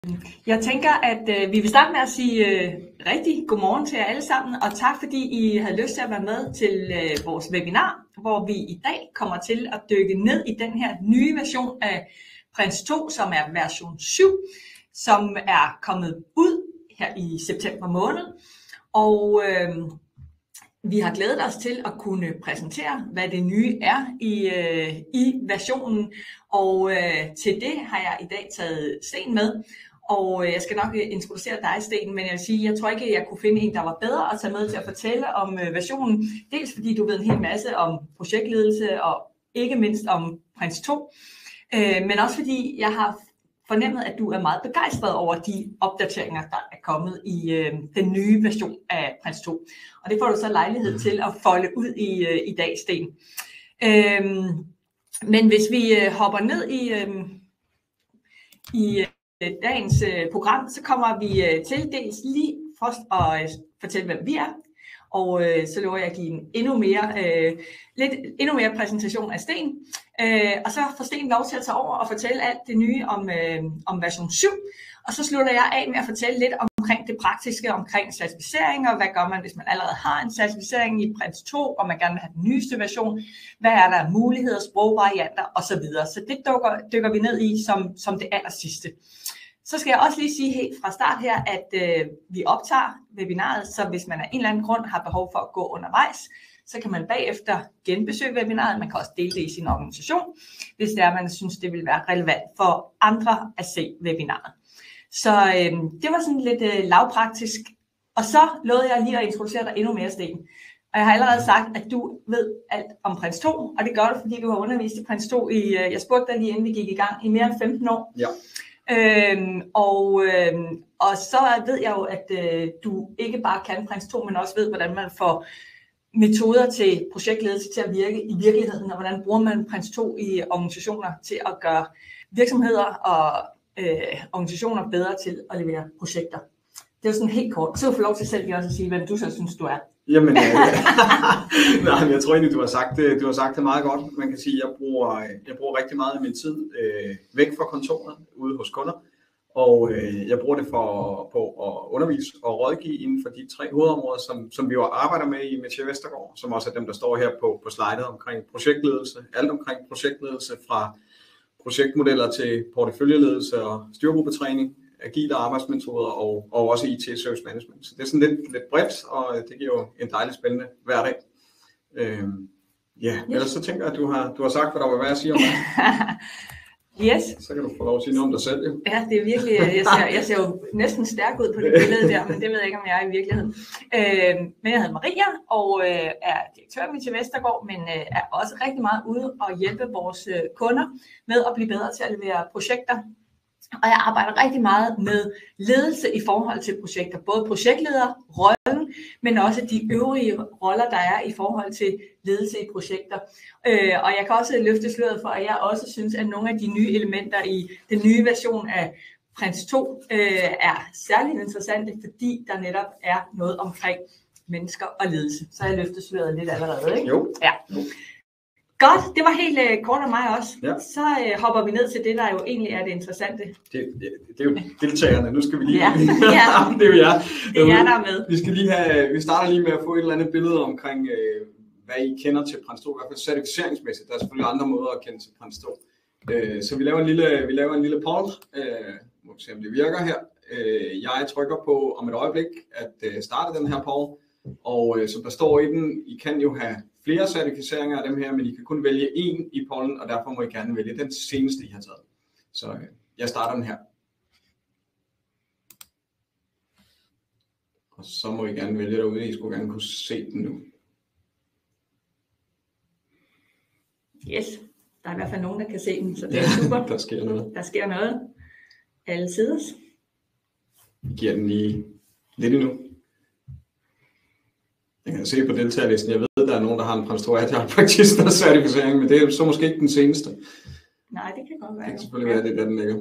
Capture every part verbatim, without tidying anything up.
Jeg tænker, at øh, vi vil starte med at sige øh, rigtig godmorgen til jer alle sammen, og tak fordi I havde lyst til at være med til øh, vores webinar, hvor vi i dag kommer til at dykke ned i den her nye version af Prins to, som er version syv, som er kommet ud her i september måned. Og øh, vi har glædet os til at kunne præsentere, hvad det nye er i, øh, i versionen, og øh, til det har jeg i dag taget Sten med. Og jeg skal nok introducere dig, Sten, men jeg vil sige, jeg tror ikke, at jeg kunne finde en, der var bedre at tage med til at fortælle om versionen. Dels fordi du ved en hel masse om projektledelse og ikke mindst om Prins to, men også fordi jeg har fornemmet, at du er meget begejstret over de opdateringer, der er kommet i den nye version af Prins to. Og det får du så lejlighed til at folde ud i, i dag, Sten. Men hvis vi hopper ned i... i dagens program, så kommer vi til dels lige først at fortælle, hvem vi er, og så lover jeg at give en endnu mere, lidt, endnu mere præsentation af Sten, og så får Sten lov til at tage over og fortælle alt det nye om, om version syv, og så slutter jeg af med at fortælle lidt omkring det praktiske, omkring certificering, og hvad gør man, hvis man allerede har en certificering i Prins to, og man gerne vil have den nyeste version, hvad er der af muligheder, sprogvarianter osv. Så det dykker, dykker vi ned i som, som det aller sidste. Så skal jeg også lige sige helt fra start her, at øh, vi optager webinaret, så hvis man af en eller anden grund har behov for at gå undervejs, så kan man bagefter genbesøge webinaret. Man kan også dele det i sin organisation, hvis det er, man synes, det vil være relevant for andre at se webinaret. Så øh, det var sådan lidt øh, lavpraktisk. Og så lovede jeg lige at introducere dig endnu mere, Sten. Og jeg har allerede sagt, at du ved alt om Prins to, og det gør du, fordi du har undervist i Prins to i, øh, jeg spurgte dig lige inden vi gik i gang, i mere end femten år. Ja. Øhm, og, øhm, og så ved jeg jo, at øh, du ikke bare kan Prins to, men også ved, hvordan man får metoder til projektledelse til at virke i virkeligheden, og hvordan bruger man Prins to i organisationer til at gøre virksomheder og øh, organisationer bedre til at levere projekter. Det er jo sådan helt kort. Så du får lov til selv også at sige, hvem du så synes, du er. Jamen, øh, nej, jeg tror egentlig, du har sagt det, du har sagt det meget godt. Man kan sige, at jeg bruger, jeg bruger rigtig meget af min tid øh, væk fra kontoret ude hos kunder, og øh, jeg bruger det for på at undervise og rådgive inden for de tre hovedområder, som, som vi jo arbejder med i Metier Vestergaard, som også er dem, der står her på, på slidet omkring projektledelse. Alt omkring projektledelse, fra projektmodeller til porteføljeledelse og styrgruppetræning, agile arbejdsmetoder og, og også I T Service Management. Så det er sådan lidt, lidt bredt, og det giver jo en dejlig spændende hverdag. Øhm, ja, yes. Ellers så tænker jeg, at du har, du har sagt, hvad der var værd at sige om dig. Yes. Så kan du få lov at sige noget om dig selv. Jo. Ja, det er virkelig, jeg ser, jeg ser jo næsten stærk ud på det billede der, men det ved jeg ikke, om jeg er i virkeligheden. Øhm, men jeg hedder Maria, og øh, er direktør i Metier Vestergaard, men øh, er også rigtig meget ude og hjælpe vores øh, kunder med at blive bedre til at levere projekter. Og jeg arbejder rigtig meget med ledelse i forhold til projekter, både projektlederrollen, men også de øvrige roller, der er i forhold til ledelse i projekter. Øh, og jeg kan også løfte sløret for, at jeg også synes, at nogle af de nye elementer i den nye version af Prins to øh, er særligt interessante, fordi der netop er noget omkring mennesker og ledelse. Så jeg løftet sløret lidt allerede, ikke? Jo. Ja. Godt, det var helt uh, kort af mig også. Ja. Så uh, hopper vi ned til det, der jo egentlig er det interessante. Det, det, det er jo deltagerne. Nu skal vi lige... Ja, ja. det er jo jer. Det er der med. Vi, skal lige have, vi starter lige med at få et eller andet billede omkring, uh, hvad I kender til Prins to. I hvert fald certificeringsmæssigt. Der er selvfølgelig andre måder at kende til Prins to. Uh, så vi laver en lille, vi laver en lille poll. Uh, må vi se, om det virker her. Uh, jeg trykker på om et øjeblik at uh, starte den her poll. Og uh, som der står i den, I kan jo have flere certificeringer af dem her, men I kan kun vælge en i pollen, og derfor må I gerne vælge den seneste, I har taget. Så øh, jeg starter den her. Og så må I gerne vælge derude, I skulle gerne kunne se den nu. Yes, der er i hvert fald nogen, der kan se den, så det er super. Der sker noget. Der sker noget. Alle sides. Vi giver den lige lidt endnu. Jeg kan se på deltagerlisten, jeg ved, der er nogen, der har en Prins to Agile Practitioner certificering, men det er så måske ikke den seneste. Nej, det kan godt være. Det kan selvfølgelig være, det der den ligger.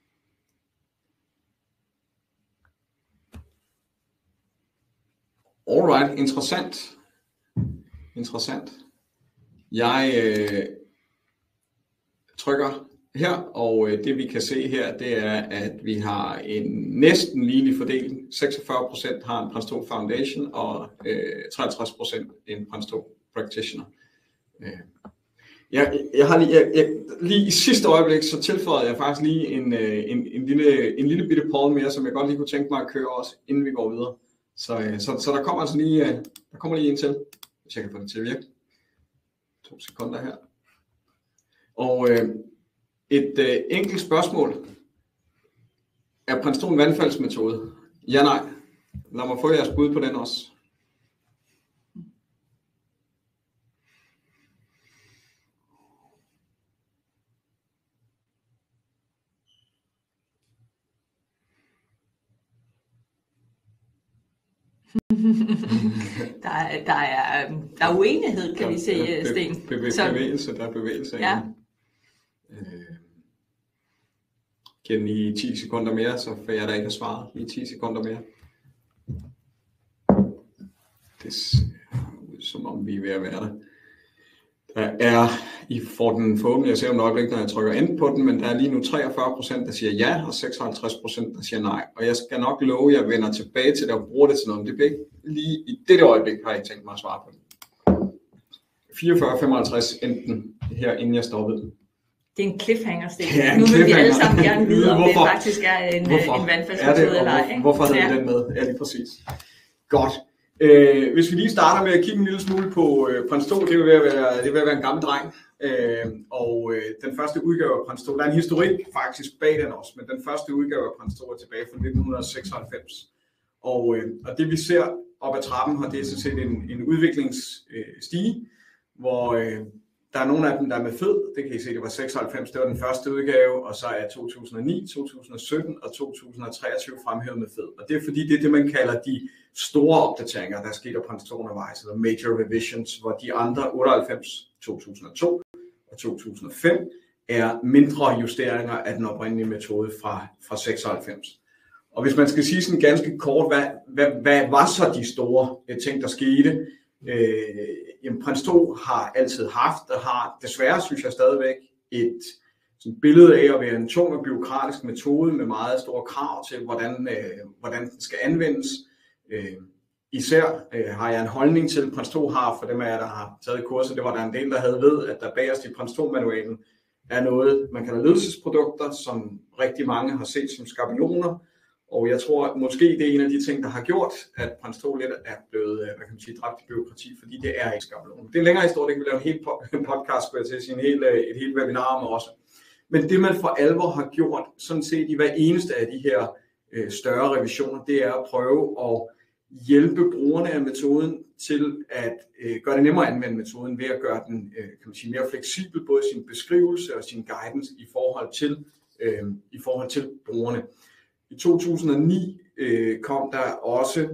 Alright, interessant. Interessant. Jeg øh, trykker her, og det vi kan se her, det er, at vi har en næsten ligelig fordeling. seksogfyrre procent har en Prins to Foundation, og øh, treogtres procent en Prins to Practitioner. Øh. Jeg, jeg har lige, jeg, jeg, lige i sidste øjeblik, så tilføjede jeg faktisk lige en, en, en, lille, en lille bitte poll mere, som jeg godt lige kunne tænke mig at køre også, inden vi går videre. Så, så, så der kommer altså lige, der kommer lige en til, hvis jeg kan få det til at virke. To sekunder her. Og øh, et øh, enkelt spørgsmål. Er Prins to en vandfaldsmetode? Ja, nej. Lad mig få jeres bud på den også. der, er, der, er, der er uenighed, kan der, vi se, der, Sten. Be, be, Så... bevægelse, der er bevægelse. Ja. Øh, giver den lige ti sekunder mere, så får jeg da ikke svaret. Lige ti sekunder mere. Det ser ud som om vi er ved at være der. Der er, I får den forhåbentlig, jeg ser om et øjeblik, når jeg trykker ind på den, men der er lige nu treogfyrre procent, der siger ja, og seksoghalvtreds procent, der siger nej. Og jeg skal nok love, at jeg vender tilbage til det og bruger det til noget. Det bliver ikke lige i dette øjeblik, har jeg ikke tænkt mig at svare på det. fireogfyrre femoghalvtreds enten her, inden jeg stoppede den. Det er en cliffhanger, Sten. Ja, nu vil cliffhanger. vi alle sammen gerne vide, om hvorfor? det faktisk er en, en vandfaldsmetode eller ej. Hvorfor havde vi den med? Ja, lige præcis. Godt. Øh, hvis vi lige starter med at kigge en lille smule på øh, Prins to, det vil være, det vil være en gammel dreng. Øh, og øh, den første udgave af Prins to, der er en historik faktisk bag den også, men den første udgave af Prins to er tilbage fra nitten seksoghalvfems. Og, øh, og det vi ser op ad trappen her, det er så set en, en udviklingsstige, øh, hvor øh, der er nogle af dem, der er med fed. Det kan I se, det var seksoghalvfems, det var den første udgave, og så er to tusind og ni, to tusind og sytten og to tusind og treogtyve fremhævet med fed. Og det er fordi, det er det, man kalder de store opdateringer, der er sket af Prins to undervejs, eller major revisions, hvor de andre otteoghalvfems, to tusind og to og to tusind og fem er mindre justeringer af den oprindelige metode fra, fra seksoghalvfems. Og hvis man skal sige sådan ganske kort, hvad, hvad, hvad var så de store ting, der skete? Øh, jamen, Prins to har altid haft, og har desværre, synes jeg stadigvæk, et sådan billede af at være en tung og bureaukratisk metode med meget store krav til, hvordan, øh, hvordan den skal anvendes. Øh, især øh, har jeg en holdning til, Prins to har, for dem af jer, der har taget kurser, det var der en del, der havde ved, at der bagerst i Prins to-manualen er noget, man kalder ledelsesprodukter, som rigtig mange har set som skabeloner. Og jeg tror, at måske det er en af de ting, der har gjort, at Prins to lidt er blevet, hvad kan man sige, dræbt i bureaukrati, fordi det er ikke skabelon. Det er en længere historie, det kan vi lave en hel podcast, skulle jeg til at sige, en hel, et helt webinar om også. Men det, man for alvor har gjort, sådan set i hver eneste af de her øh, større revisioner, det er at prøve at hjælpe brugerne af metoden til at øh, gøre det nemmere at anvende metoden, ved at gøre den øh, kan man sige, mere fleksibel, både sin beskrivelse og sin guidance i forhold til, øh, i forhold til brugerne. I to tusind og ni øh, kom der også,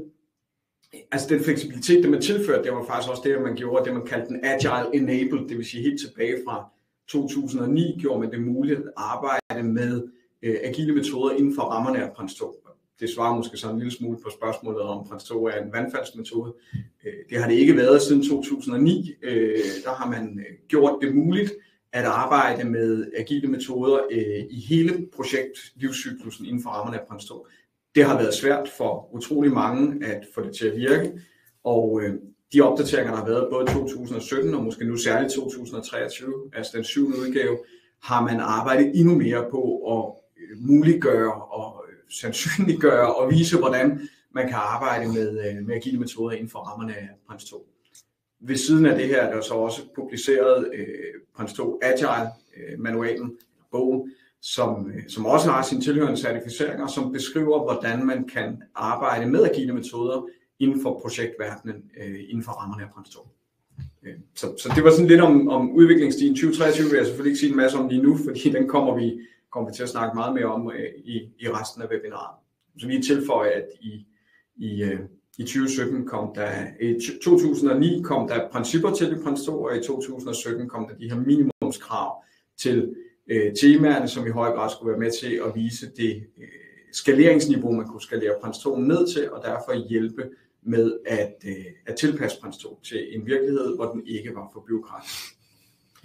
altså den fleksibilitet, det man tilførte, det var faktisk også det, man gjorde, det man kaldte den Agile Enabled, det vil sige helt tilbage fra to tusind og ni gjorde man det muligt at arbejde med øh, agile metoder inden for rammerne af Prins to. Det svarer måske sådan en lille smule på spørgsmålet om Prins to er en vandfaldsmetode. Øh, det har det ikke været siden to tusind og ni. Øh, der har man øh, gjort det muligt at arbejde med agile metoder øh, i hele projektlivscyklusen inden for rammerne af Prins to. Det har været svært for utrolig mange at få det til at virke, og øh, de opdateringer, der har været både i to tusind og sytten og måske nu særligt to tusind og treogtyve, altså den syvende udgave, har man arbejdet endnu mere på at muliggøre og sandsynliggøre og vise, hvordan man kan arbejde med, med agile metoder inden for rammerne af Prins to. Ved siden af det her er der så også publiceret øh, Prins to Agile øh, manualen, bogen, som, øh, som også har sine tilhørende certificeringer, som beskriver, hvordan man kan arbejde med agile metoder inden for projektverdenen, øh, inden for rammerne af Prins to. Øh, så, så det var sådan lidt om, om udviklingsstilen. tyve treogtyve vil jeg selvfølgelig ikke sige en masse om lige nu, fordi den kommer vi, kommer vi til at snakke meget mere om øh, i, i resten af webinaret. Så lige tilføje, at i, i øh, I tyve sytten kom der, i to tusind og ni kom der principper til i Prins to, og i to tusind og sytten kom der de her minimumskrav til øh, temaerne, som i høj grad skulle være med til at vise det øh, skaleringsniveau, man kunne skalere Prins to ned til, og derfor hjælpe med at, øh, at tilpasse Prins to til en virkelighed, hvor den ikke var for bureaukratisk.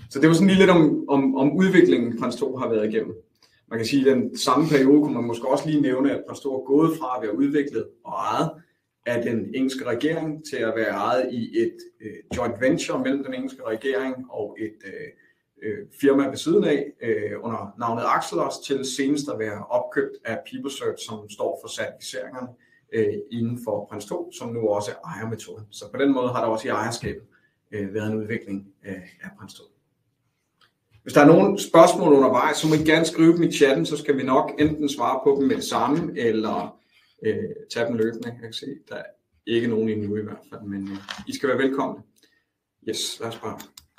Så det var sådan lige lidt om, om, om udviklingen, Prins to har været igennem. Man kan sige, at den samme periode kunne man måske også lige nævne, at Prins to er gået fra at være udviklet og ejet af den engelske regering til at være ejet i et øh, joint venture mellem den engelske regering og et øh, firma ved siden af øh, under navnet Axelos, til senest at være opkøbt af PeopleSearch, som står for certificeringerne øh, inden for Prins to, som nu også er ejermetoden. Så på den måde har der også i ejerskabet øh, været en udvikling øh, af Prins to. Hvis der er nogle spørgsmål undervejs, så må I gerne skrive dem i chatten, så skal vi nok enten svare på dem med det samme, eller øh, tage dem løbende. Jeg kan se, der er ikke nogen endnu i hvert fald, men øh, I skal være velkomne. Yes, lad os bare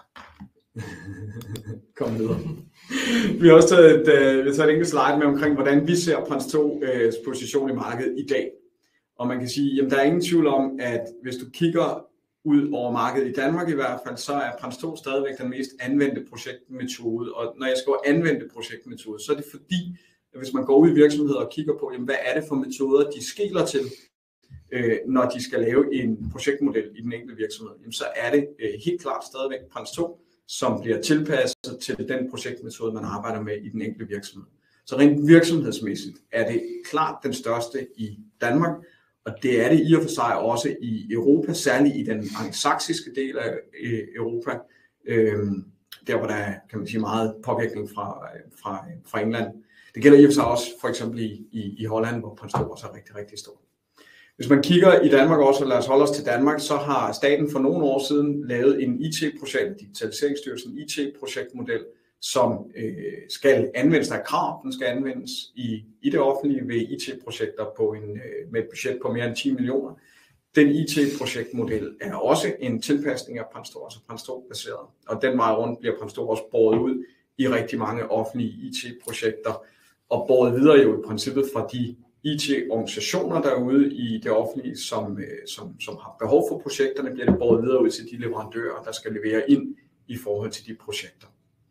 komme videre. Vi har også taget et, øh, vi har taget et enkelt slide med omkring, hvordan vi ser Prins to's position i markedet i dag. Og man kan sige, at der er ingen tvivl om, at hvis du kigger ud over markedet i Danmark i hvert fald, så er Prins to stadigvæk den mest anvendte projektmetode. Og når jeg skriver anvendte projektmetode, så er det fordi, at hvis man går ud i virksomheder og kigger på, jamen, hvad er det for metoder, de skeler til, øh, når de skal lave en projektmodel i den enkelte virksomhed, jamen, så er det øh, helt klart stadigvæk Prins to, som bliver tilpasset til den projektmetode, man arbejder med i den enkelte virksomhed. Så rent virksomhedsmæssigt er det klart den største i Danmark, og det er det i og for sig også i Europa, særligt i den angelsaksiske del af Europa, øhm, der hvor der er, kan man sige, meget påvirkning fra, fra, fra England. Det gælder i og for sig også for eksempel i, i, i Holland, hvor Prins to også er rigtig, rigtig stor. Hvis man kigger i Danmark også, og lad os holde os til Danmark, så har staten for nogle år siden lavet en I T-projekt, Digitaliseringsstyrelsen I T-projektmodel, som øh, skal anvendes, der er krav, den skal anvendes i, i det offentlige ved I T-projekter på en, øh, med et budget på mere end ti millioner. Den I T-projektmodel er også en tilpasning af Prins to, altså Prins to-baseret, og den vej rundt bliver Prins to også båret ud i rigtig mange offentlige I T-projekter, og båret videre jo i princippet fra de I T-organisationer derude i det offentlige, som, som, som har behov for projekterne, bliver det båret videre ud til de leverandører, der skal levere ind i forhold til de projekter.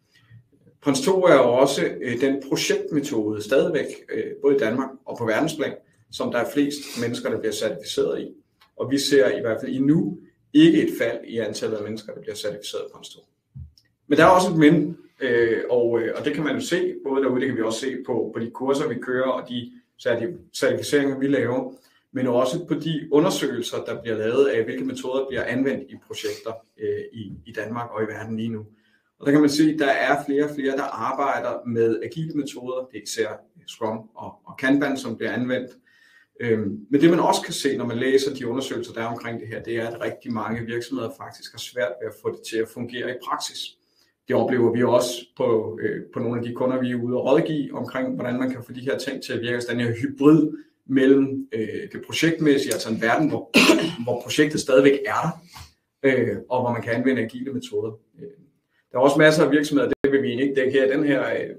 Prins to er også øh, den projektmetode stadigvæk, øh, både i Danmark og på verdensplan, som der er flest mennesker, der bliver certificeret i. Og vi ser i hvert fald endnu ikke et fald i antallet af mennesker, der bliver certificeret i Prins to. Men der er også et men, øh, og, øh, og det kan man jo se, både derude, det kan vi også se på, på de kurser, vi kører, og de certificeringer, vi laver, men også på de undersøgelser, der bliver lavet af, hvilke metoder bliver anvendt i projekter øh, i, i Danmark og i verden lige nu. Og der kan man se, at der er flere og flere, der arbejder med agile metoder. Det er især Scrum og, og Kanban, som bliver anvendt. Øhm, men det man også kan se, når man læser de undersøgelser, der er omkring det her, det er, at rigtig mange virksomheder faktisk har svært ved at få det til at fungere i praksis. Det oplever vi også på, øh, på nogle af de kunder, vi er ude og rådgive omkring, hvordan man kan få de her ting til at virke. Altså den her hybrid mellem øh, det projektmæssige, altså en verden, hvor, hvor projektet stadigvæk er der, øh, og hvor man kan anvende agile metoder. Der er også masser af virksomheder, det vil vi ikke dække her, den her øh,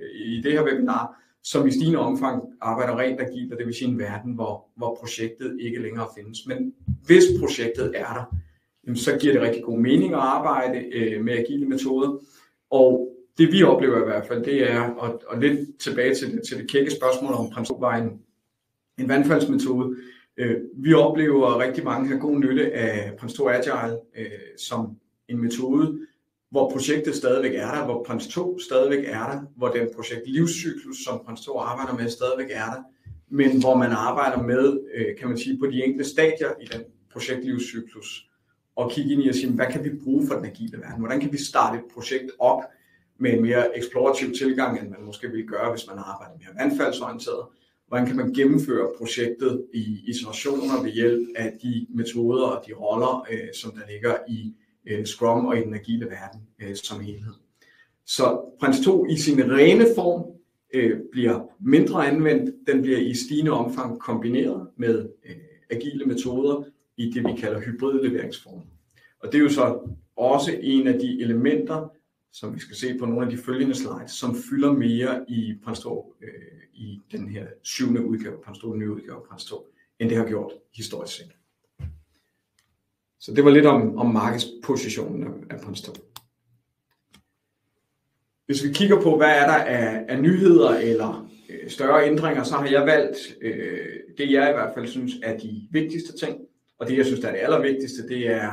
i det her webinar, som i stigende omfang arbejder rent agilt, og det vil sige en verden, hvor, hvor projektet ikke længere findes. Men hvis projektet er der, så giver det rigtig god mening at arbejde øh, med agile metoder. Og det vi oplever i hvert fald, det er, og, og lidt tilbage til det, til det kække spørgsmål om Prins to var en, en vandfaldsmetode. Øh, vi oplever rigtig mange har god nytte af Prins to Agile øh, som en metode, hvor projektet stadigvæk er der, hvor Prins to stadigvæk er der, hvor den projektlivscyklus, som Prins to arbejder med, stadigvæk er der, men hvor man arbejder med, øh, kan man sige, på de enkelte stadier i den projektlivscyklus, og kigge ind i og sige, hvad kan vi bruge for den agile verden? Hvordan kan vi starte et projekt op med en mere eksplorativ tilgang, end man måske ville gøre, hvis man arbejder mere vandfaldsorienteret? Hvordan kan man gennemføre projektet i iterationer ved hjælp af de metoder og de roller, øh, som der ligger i øh, Scrum og i den agile verden øh, som helhed? Så Prins to i sin rene form øh, bliver mindre anvendt. Den bliver i stigende omfang kombineret med øh, agile metoder i det, vi kalder hybrid leveringsform. Og det er jo så også en af de elementer, som vi skal se på nogle af de følgende slides, som fylder mere i Prins to, øh, i den her syvende udgave, Prins to, nye udgave af Prins to, end det har gjort historisk set. Så det var lidt om, om markedspositionen af, af Prins to. Hvis vi kigger på, hvad er der af, af nyheder eller øh, større ændringer, så har jeg valgt øh, det, jeg i hvert fald synes er de vigtigste ting. Og det, jeg synes, der er det allervigtigste, det er,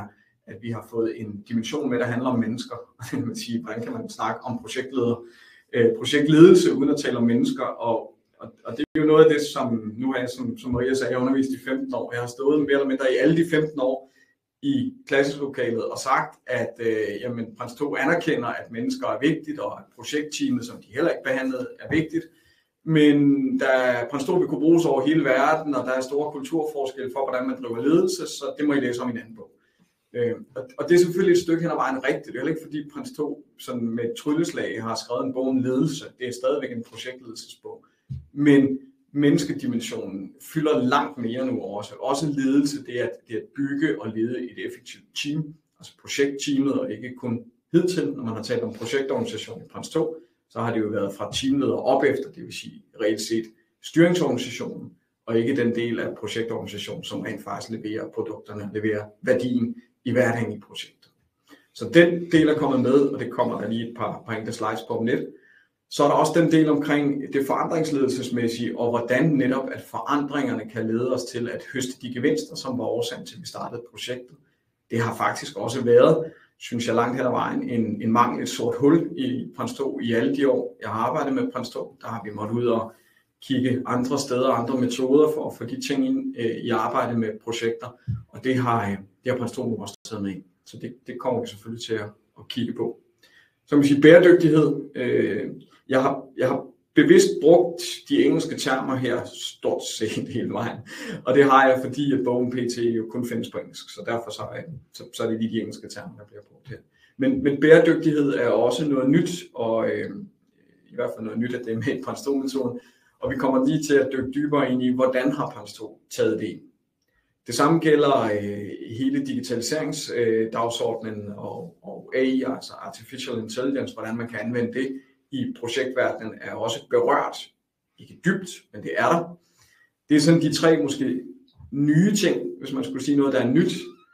at vi har fået en dimension med, der handler om mennesker. Man siger, hvordan kan man snakke om projektleder, øh, projektledelse uden at tale om mennesker, og, og, og det er jo noget af det, som nu har jeg, som, som Maria sagde, jeg har undervist i femten år. Jeg har stået mere eller mindre i alle de femten år i klasseslokalet og sagt, at øh, jamen, Prins to anerkender, at mennesker er vigtigt, og at projektteamet, som de heller ikke behandlede, er vigtigt. Men da Prins to vil kunne bruges over hele verden, og der er store kulturforskelle for, hvordan man driver ledelse, så det må I læse om i en anden bog. Øh, og det er selvfølgelig et stykke hen ad vejen rigtigt. Det er heller ikke fordi Prins to sådan med et trylleslag har skrevet en bog om ledelse. Det er stadigvæk en projektledelsesbog. Men menneskedimensionen fylder langt mere nu også. Også ledelse, det er, at, det er at bygge og lede et effektivt team, altså projektteamet, og ikke kun hidtil, når man har talt om projektorganisation i Prins to, så har det jo været fra teamleder op efter, det vil sige reelt set styringsorganisationen, og ikke den del af projektorganisationen, som rent faktisk leverer produkterne, leverer værdien i hverdagen i projektet. Så den del er kommet med, og det kommer der lige et par, par enkelte slides på om lidt. Så er der også den del omkring det forandringsledelsesmæssige, og hvordan netop at forandringerne kan lede os til at høste de gevinster, som var årsagen til, at vi startede projektet. Det har faktisk også været, synes jeg langt hen ad vejen, en, en mangel, et sort hul i Prins to i alle de år, jeg har arbejdet med Prins to. Der har vi måttet ud og kigge andre steder og andre metoder for at få de ting ind øh, i arbejde med projekter, og det har, øh, det har Prins to nu også taget med ind. Så det, det kommer vi selvfølgelig til at, at kigge på. Så man siger bæredygtighed. Øh, jeg, har, jeg har bevidst brugt de engelske termer her stort set hele vejen, og det har jeg, fordi at bogen P T jo kun findes på engelsk, så derfor så er, så, så er det lige de engelske termer, der bliver brugt her. Men, men bæredygtighed er også noget nyt, og øh, i hvert fald noget nyt, at det er med i Prins to-metoden, og vi kommer lige til at dykke dybere ind i, hvordan har Prins to taget det ind. Det samme gælder øh, hele digitaliseringsdagsordenen øh, og, og A I, altså Artificial Intelligence, hvordan man kan anvende det i projektverdenen, er også berørt. Ikke dybt, men det er der. Det er sådan de tre måske nye ting, hvis man skulle sige noget, der er nyt.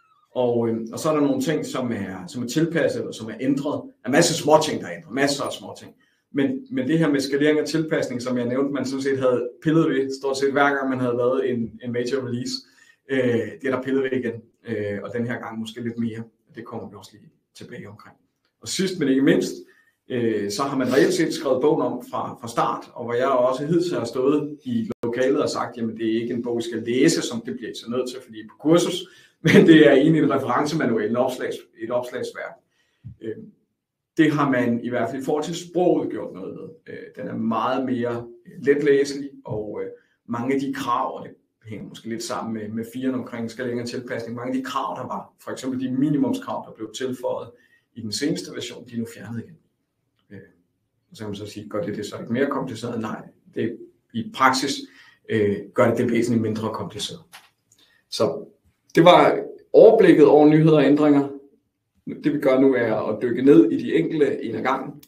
Og, øh, og så er der nogle ting, som er, som er tilpasset eller som er ændret. Der er masser af små ting, der er ændret. Masser af små ting. Men, men det her med skalering og tilpasning, som jeg nævnte, man sådan set havde pillet ved, stort set hver gang man havde lavet en, en major release, øh, det er der pillet ved igen. Øh, og den her gang måske lidt mere. Det kommer vi også lige tilbage omkring. Og sidst men ikke mindst, øh, så har man reelt set skrevet bogen om fra, fra start, og hvor jeg også hidtil har stået i lokalet og sagt, jamen det er ikke en bog, vi skal læse, som det bliver så nødt til, fordi på kursus, men det er egentlig en referencemanual, et, opslags, et opslagsværk. Øh, Det har man i hvert fald i forhold til sproget gjort noget ved. Den er meget mere letlæselig, og mange af de krav, og det hænger måske lidt sammen med, med firen omkring skalering og tilpasning, mange af de krav, der var, for eksempel de minimumskrav, der blev tilføjet i den seneste version, de er nu fjernet igen. Så kan man så sige, gør det det så ikke mere kompliceret? Nej, det, i praksis øh, gør det det væsentligt mindre kompliceret. Så det var overblikket over nyheder og ændringer. Det vi gør nu er at dykke ned i de enkelte en ad gangen.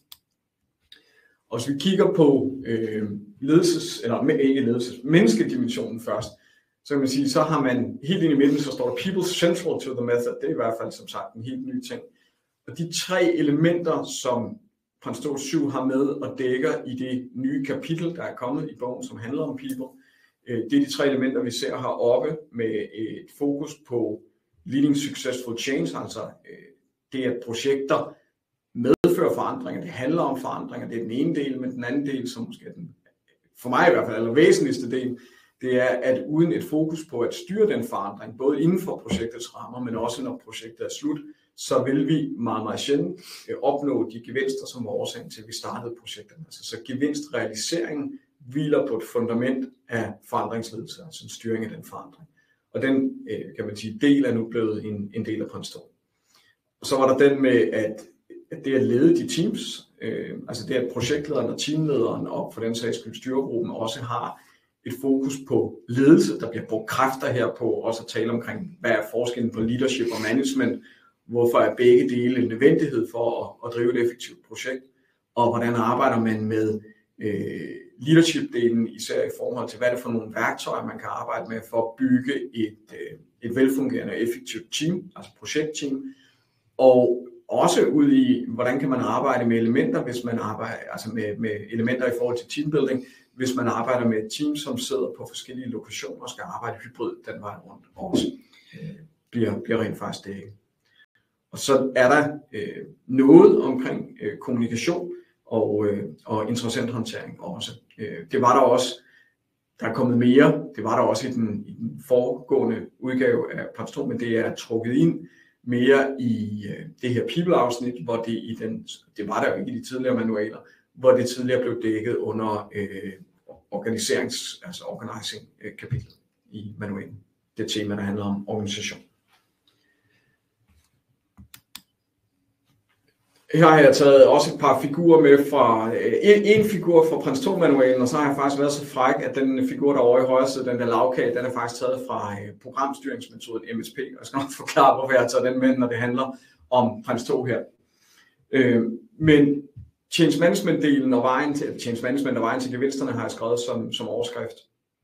Og hvis vi kigger på øh, ledelses, eller ikke ledelses, menneskedimensionen først, så kan man sige, så har man helt ind i midten, så står der people central to the method. Det er i hvert fald som sagt en helt ny ting. Og de tre elementer, som Prins to syv har med og dækker i det nye kapitel, der er kommet i bogen, som handler om people, øh, det er de tre elementer, vi ser heroppe med et fokus på leading successful change, altså øh, det at projekter medfører forandringer, det handler om forandringer, det er den ene del, men den anden del, som måske er den, for mig i hvert fald, eller væsentligste del, det er, at uden et fokus på at styre den forandring, både inden for projektets rammer, men også når projektet er slut, så vil vi meget, meget sjældent opnå de gevinster, som var årsagen til, at vi startede projektet. Altså, så gevinstrealiseringen hviler på et fundament af forandringsledelse, altså en styring af den forandring. Og den, kan man sige, del er nu blevet en, en del af Prins to. Og så var der den med, at, at det at lede de teams, øh, altså det at projektlederen og teamlederen og for den sags skyld styregruppen også har et fokus på ledelse, der bliver brugt kræfter her på også at tale omkring, hvad er forskellen på leadership og management, hvorfor er begge dele en nødvendighed for at, at drive et effektivt projekt, og hvordan arbejder man med øh, leadership-delen, især i forhold til, hvad det er for nogle værktøjer, man kan arbejde med for at bygge et, øh, et velfungerende og effektivt team, altså projektteam, og også ud i, hvordan kan man arbejde med elementer, hvis man arbejder, altså med, med elementer i forhold til teambuilding, hvis man arbejder med et team, som sidder på forskellige lokationer og skal arbejde hybrid den vej rundt, også øh, bliver, bliver rent faktisk dækket. Og så er der øh, noget omkring øh, kommunikation og, øh, og interessenthåndtering også. Øh, det var der også, der er kommet mere, det var der også i den, i den foregående udgave af Prins to, men det er trukket ind mere i øh, det her people-afsnit, hvor det i den, det var der jo ikke i de tidligere manualer, hvor det tidligere blev dækket under øh, organiserings, altså organizing øh, kapitel i manualen. Det tema, der handler om organisation. Her har jeg taget også et par figurer med fra, en, en figur fra Prins to-manualen, og så har jeg faktisk været så fræk, at den figur, der er over i højre side, den der lavkage, den er faktisk taget fra uh, programstyringsmetoden M S P, og jeg skal nok forklare, hvorfor jeg har taget den med, når det handler om Prins to her. Øh, men change management-delen og vejen til, change management og vejen til gevinsterne har jeg skrevet som, som overskrift.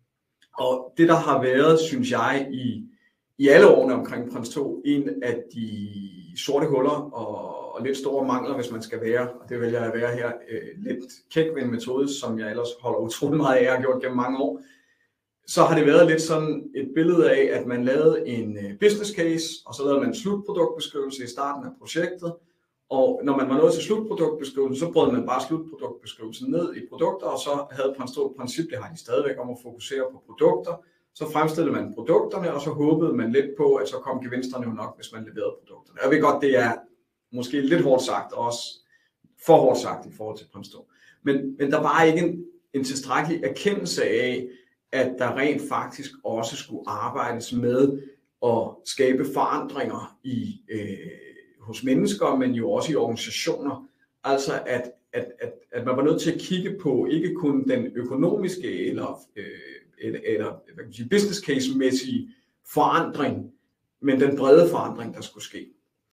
Og det, der har været, synes jeg, i, i alle årene omkring Prins to, en af de sorte huller og og lidt store mangler, hvis man skal være, og det vælger jeg at være her, øh, lidt kæk ved en metode, som jeg ellers holder utrolig meget af og har gjort gennem mange år, så har det været lidt sådan et billede af, at man lavede en øh, business case, og så lavede man en slutproduktbeskrivelse i starten af projektet, og når man var nået til slutproduktbeskrivelsen, så brød man bare slutproduktbeskrivelsen ned i produkter, og så havde Prins to et princip, det har de stadigvæk, om at fokusere på produkter. Så fremstillede man produkterne, og så håbede man lidt på, at så kom gevinsterne jo nok, hvis man leverede produkterne. Jeg ved godt, det er måske lidt hårdt sagt, og også for hårdt sagt i forhold til Prins to. Men, men der var ikke en, en tilstrækkelig erkendelse af, at der rent faktisk også skulle arbejdes med at skabe forandringer i, øh, hos mennesker, men jo også i organisationer. Altså at, at, at, at man var nødt til at kigge på ikke kun den økonomiske eller, øh, eller, eller hvad kan man sige, business case-mæssige forandring, men den brede forandring, der skulle ske.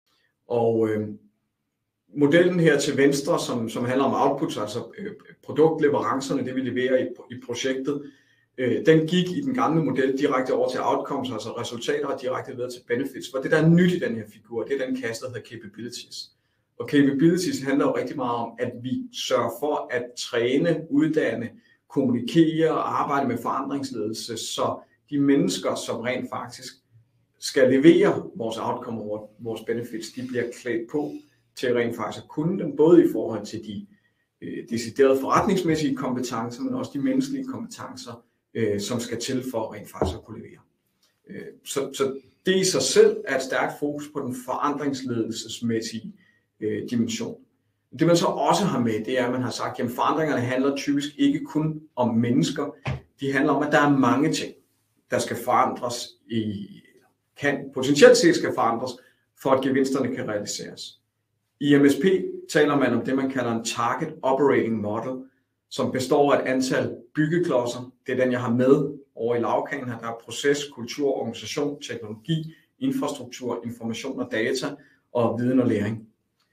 Og øh, modellen her til venstre, som, som handler om outputs, altså øh, produktleverancerne, det vi leverer i, i projektet, øh, den gik i den gamle model direkte over til outcomes, altså resultater, og direkte videre til benefits. For det, der er nyt i den her figur, det er den kasse, der hedder capabilities. Og capabilities handler jo rigtig meget om, at vi sørger for at træne, uddanne, kommunikere og arbejde med forandringsledelse, så de mennesker, som rent faktisk skal levere vores outcome og vores benefits, de bliver klædt på til rent faktisk at kunne dem, både i forhold til de øh, deciderede forretningsmæssige kompetencer, men også de menneskelige kompetencer, øh, som skal til for rent faktisk at kunne levere. Øh, så, så det i sig selv er et stærkt fokus på den forandringsledelsesmæssige øh, dimension. Det man så også har med, det er, at man har sagt, at forandringerne handler typisk ikke kun om mennesker, de handler om, at der er mange ting, der skal forandres i kan potentielt set skal forandres, for at gevinsterne kan realiseres. I M S P taler man om det, man kalder en Target Operating Model, som består af et antal byggeklodser. Det er den, jeg har med over i lavkagen her. Der er proces, kultur, organisation, teknologi, infrastruktur, information og data og viden og læring.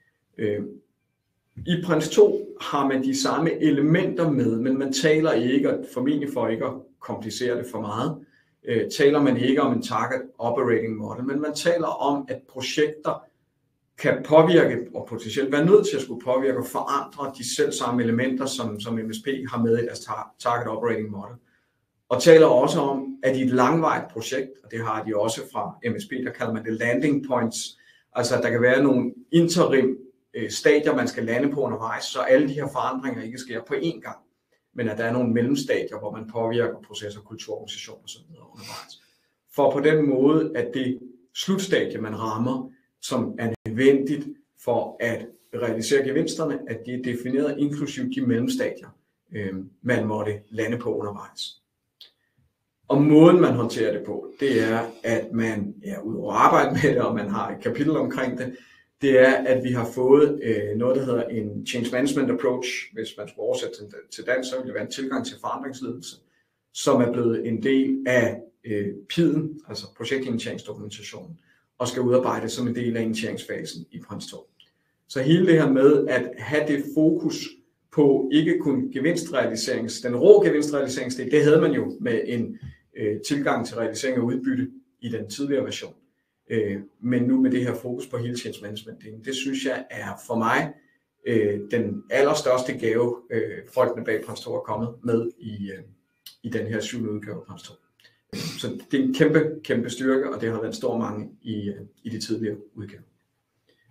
I Prins to har man de samme elementer med, men man taler ikke, og formentlig for ikke at komplicere det for meget, Øh, taler man ikke om en Target Operating Model, men man taler om, at projekter kan påvirke og potentielt være nødt til at skulle påvirke og forandre de selv samme elementer, som, som M S P har med i deres Target Operating Model. Og taler også om, at i et langvarigt projekt, og det har de også fra M S P, der kalder man det landing points, altså at der kan være nogle interim øh, stadier, man skal lande på undervejs, så alle de her forandringer ikke sker på én gang, men at der er nogle mellemstadier, hvor man påvirker processer, kultur, organisation og så videre undervejs. For på den måde, at det slutstadie, man rammer, som er nødvendigt for at realisere gevinsterne, at de er defineret inklusiv de mellemstadier, øh, man måtte lande på undervejs. Og måden, man håndterer det på, det er, at man er ude og arbejde med det, og man har et kapitel omkring det, det er, at vi har fået øh, noget, der hedder en change management approach. Hvis man skulle oversætte til, til dansk, så vil det være en tilgang til forandringsledelse, som er blevet en del af øh, P I D'en, altså Project Initieringsdokumentationen, og skal udarbejdes som en del af initieringsfasen i Prins to. Så hele det her med at have det fokus på ikke kun gevinstrealiserings, den rå gevinstrealiseringsdel, det havde man jo med en øh, tilgang til realisering af udbytte i den tidligere version. Øh, men nu med det her fokus på hele change management, det synes jeg er for mig øh, den allerstørste gave, øh, folkene bag Prins to er kommet med i, øh, i den her syvende udgave af Prins to. Så det er en kæmpe, kæmpe styrke, og det har været en stor mange i, øh, i de tidligere udgaver.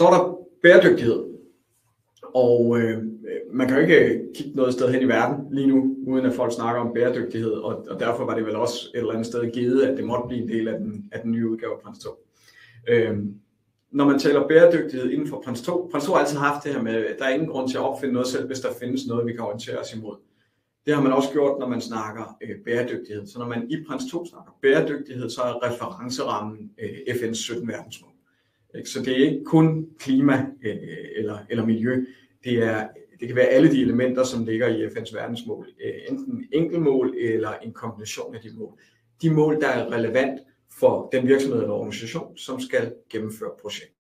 Så er der bæredygtighed. Og øh, man kan jo ikke kigge noget sted hen i verden lige nu, uden at folk snakker om bæredygtighed, og, og derfor var det vel også et eller andet sted givet, at det måtte blive en del af den, af den nye udgave af Prins to. Øh, når man taler bæredygtighed inden for Prins to, Prins to har altid haft det her med, at der er ingen grund til at opfinde noget selv, hvis der findes noget, vi kan orientere os imod. Det har man også gjort, når man snakker øh, bæredygtighed. Så når man i Prins to snakker bæredygtighed, så er referencerammen øh, F N's sytten verdensmål. Så det er ikke kun klima øh, eller, eller miljø. Det, er, det kan være alle de elementer, som ligger i F N's verdensmål. Øh, enten enkeltmål eller en kombination af de mål. De mål, der er relevant for den virksomhed eller organisation, som skal gennemføre projektet.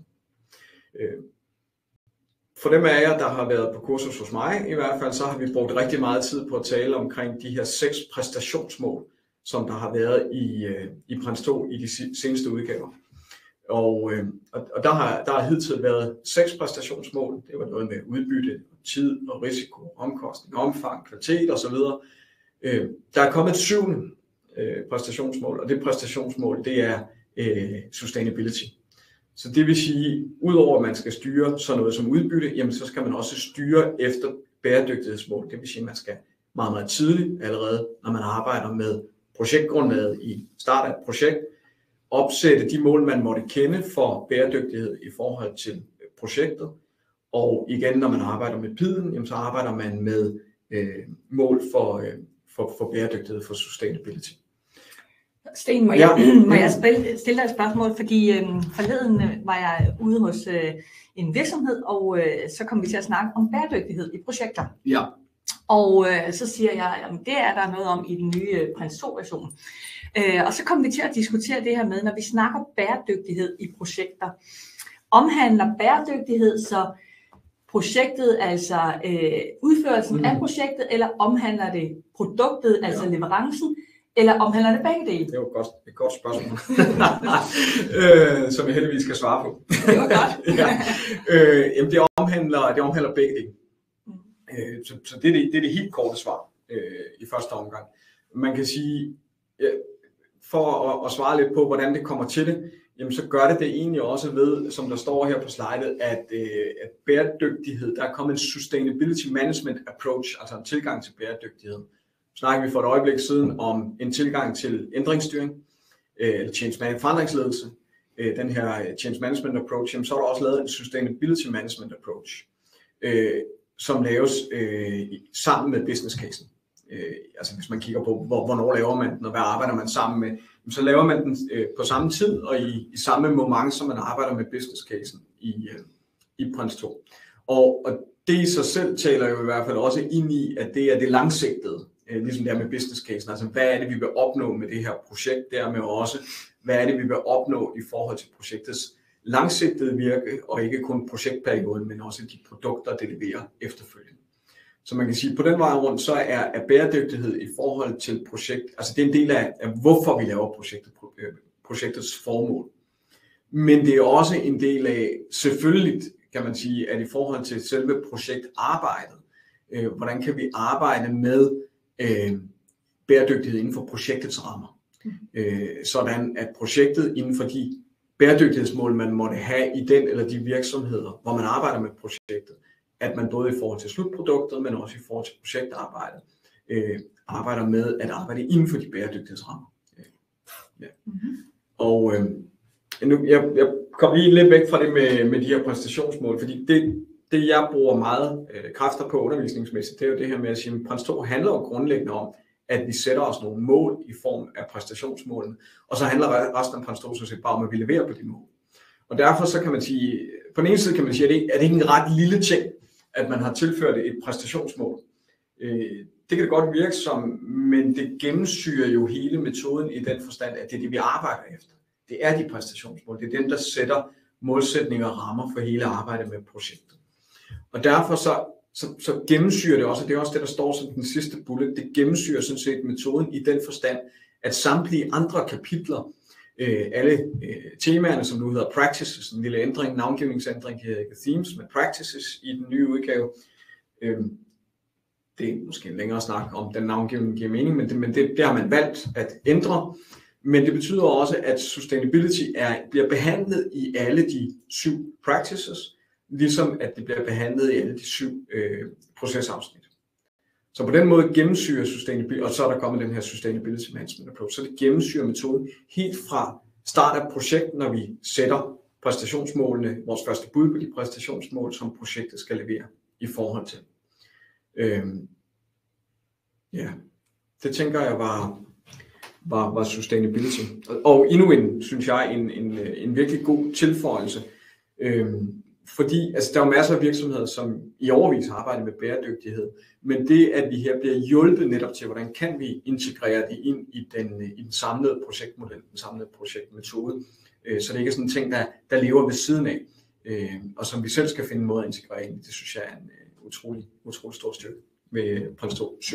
Øh, For dem af jer, der har været på kursus hos mig i hvert fald, så har vi brugt rigtig meget tid på at tale omkring de her seks præstationsmål, som der har været i, i Prins to i de seneste udgaver. Og, og der, har, der har hidtil været seks præstationsmål. Det var noget med udbytte, tid og risiko, omkostning, omfang, kvalitet osv. Der er kommet et syvende præstationsmål, og det præstationsmål, det er sustainability. Så det vil sige, udover at man skal styre sådan noget som udbytte, jamen så skal man også styre efter bæredygtighedsmål. Det vil sige, at man skal meget, meget tidligt allerede, når man arbejder med projektgrundlaget i start af et projekt, opsætte de mål, man måtte kende for bæredygtighed i forhold til projektet. Og igen, når man arbejder med P I D'en, jamen så arbejder man med øh, mål for, øh, for, for bæredygtighed, for sustainability. Sten, må jeg, ja. må jeg spille, stille dig et spørgsmål, fordi øh, forleden øh, var jeg ude hos øh, en virksomhed, og øh, så kom vi til at snakke om bæredygtighed i projekter. Ja. Og øh, så siger jeg, at det er der noget om i den nye øh, Prins to-version. Øh, og så kom vi til at diskutere det her med, når vi snakker bæredygtighed i projekter. Omhandler bæredygtighed så projektet, altså øh, udførelsen mm. af projektet, eller omhandler det produktet, altså ja. leverancen? Eller omhandler det begge dele? Det er jo et godt, et godt spørgsmål, øh, som jeg heldigvis skal svare på. Det var godt. ja. øh, jamen det, omhandler, det omhandler begge dele. Mm. Øh, så så det, er det, det er det helt korte svar øh, i første omgang. Man kan sige, ja, for at, at svare lidt på, hvordan det kommer til det, jamen så gør det det egentlig også ved, som der står her på slidet, at, øh, at bæredygtighed, der er kommet en sustainability management approach, altså en tilgang til bæredygtighed. Snakker vi for et øjeblik siden om en tilgang til ændringsstyring, eller change management, forandringsledelse, den her change management approach, så er der også lavet en sustainability management approach, som laves sammen med business casen. Altså hvis man kigger på, hvornår laver man den, og hvad arbejder man sammen med, så laver man den på samme tid og i, i samme moment, som man arbejder med business casen i, i Prins to. Og, og det i sig selv taler jo i hvert fald også ind i, at det er det langsigtede, ligesom det her med business casen, altså hvad er det, vi vil opnå med det her projekt, dermed også, hvad er det, vi vil opnå i forhold til projektets langsigtede virke, og ikke kun projektperioden, men også de produkter, det leverer efterfølgende. Så man kan sige, at på den vej rundt, så er, er bæredygtighed i forhold til projekt, altså det er en del af, af hvorfor vi laver projektet, projektets formål. Men det er også en del af, selvfølgelig kan man sige, at i forhold til selve projektarbejdet, øh, hvordan kan vi arbejde med øh, bæredygtighed inden for projektets rammer. Mm. Øh, sådan at projektet inden for de bæredygtighedsmål, man måtte have i den eller de virksomheder, hvor man arbejder med projektet, at man både i forhold til slutproduktet, men også i forhold til projektarbejdet, øh, arbejder med at arbejde inden for de bæredygtighedsrammer. Øh, ja. Mm-hmm. Og øh, nu, jeg, jeg kom lige lidt væk fra det med, med de her præstationsmål, fordi det, det jeg bruger meget øh, kræfter på undervisningsmæssigt, det er jo det her med at sige, at Prins to handler jo grundlæggende om, at vi sætter os nogle mål i form af præstationsmålene, og så handler resten af Prins to så set bare om, at vi leverer på de mål. Og derfor så kan man sige, på den ene side kan man sige, at det, er det ikke en ret lille ting, at man har tilført et præstationsmål. Øh, det kan det godt virke som, men det gennemsyrer jo hele metoden i den forstand, at det er det, vi arbejder efter. Det er de præstationsmål. Det er dem, der sætter målsætninger og rammer for hele arbejdet med projektet. Og derfor så, så, så gennemsyrer det også, og det er også det, der står som den sidste bullet, det gennemsyrer sådan set metoden i den forstand, at samtlige andre kapitler, øh, alle øh, temaerne, som nu hedder practices, en lille ændring, navngivningsændring, de hedder themes med practices i den nye udgave. Øh, det er måske en længere snak om den navngivning giver mening, men det, men det, det har man valgt at ændre. Men det betyder også, at sustainability er, bliver behandlet i alle de syv practices, ligesom at det bliver behandlet i alle de syv øh, procesafsnit. Så på den måde gennemsyrer sustainability, og så er der kommet den her sustainability management approach, så det gennemsyrer metoden helt fra start af projekt, når vi sætter præstationsmålene, vores første bud på de præstationsmål, som projektet skal levere i forhold til. Øhm, ja, det tænker jeg var, var, var sustainability. Og endnu en, synes jeg, en, en, en virkelig god tilføjelse. Øhm, fordi altså, der er jo masser af virksomheder, som i overvis har arbejdet med bæredygtighed, men det, at vi her bliver hjulpet netop til, hvordan kan vi integrere det ind i den, i den samlede projektmodel, den samlede projektmetode, øh, så det ikke er sådan en ting, der, der lever ved siden af, øh, og som vi selv skal finde en måde at integrere ind. Det synes jeg er en uh, utrolig, utrolig stor styrke ved Prince to syv.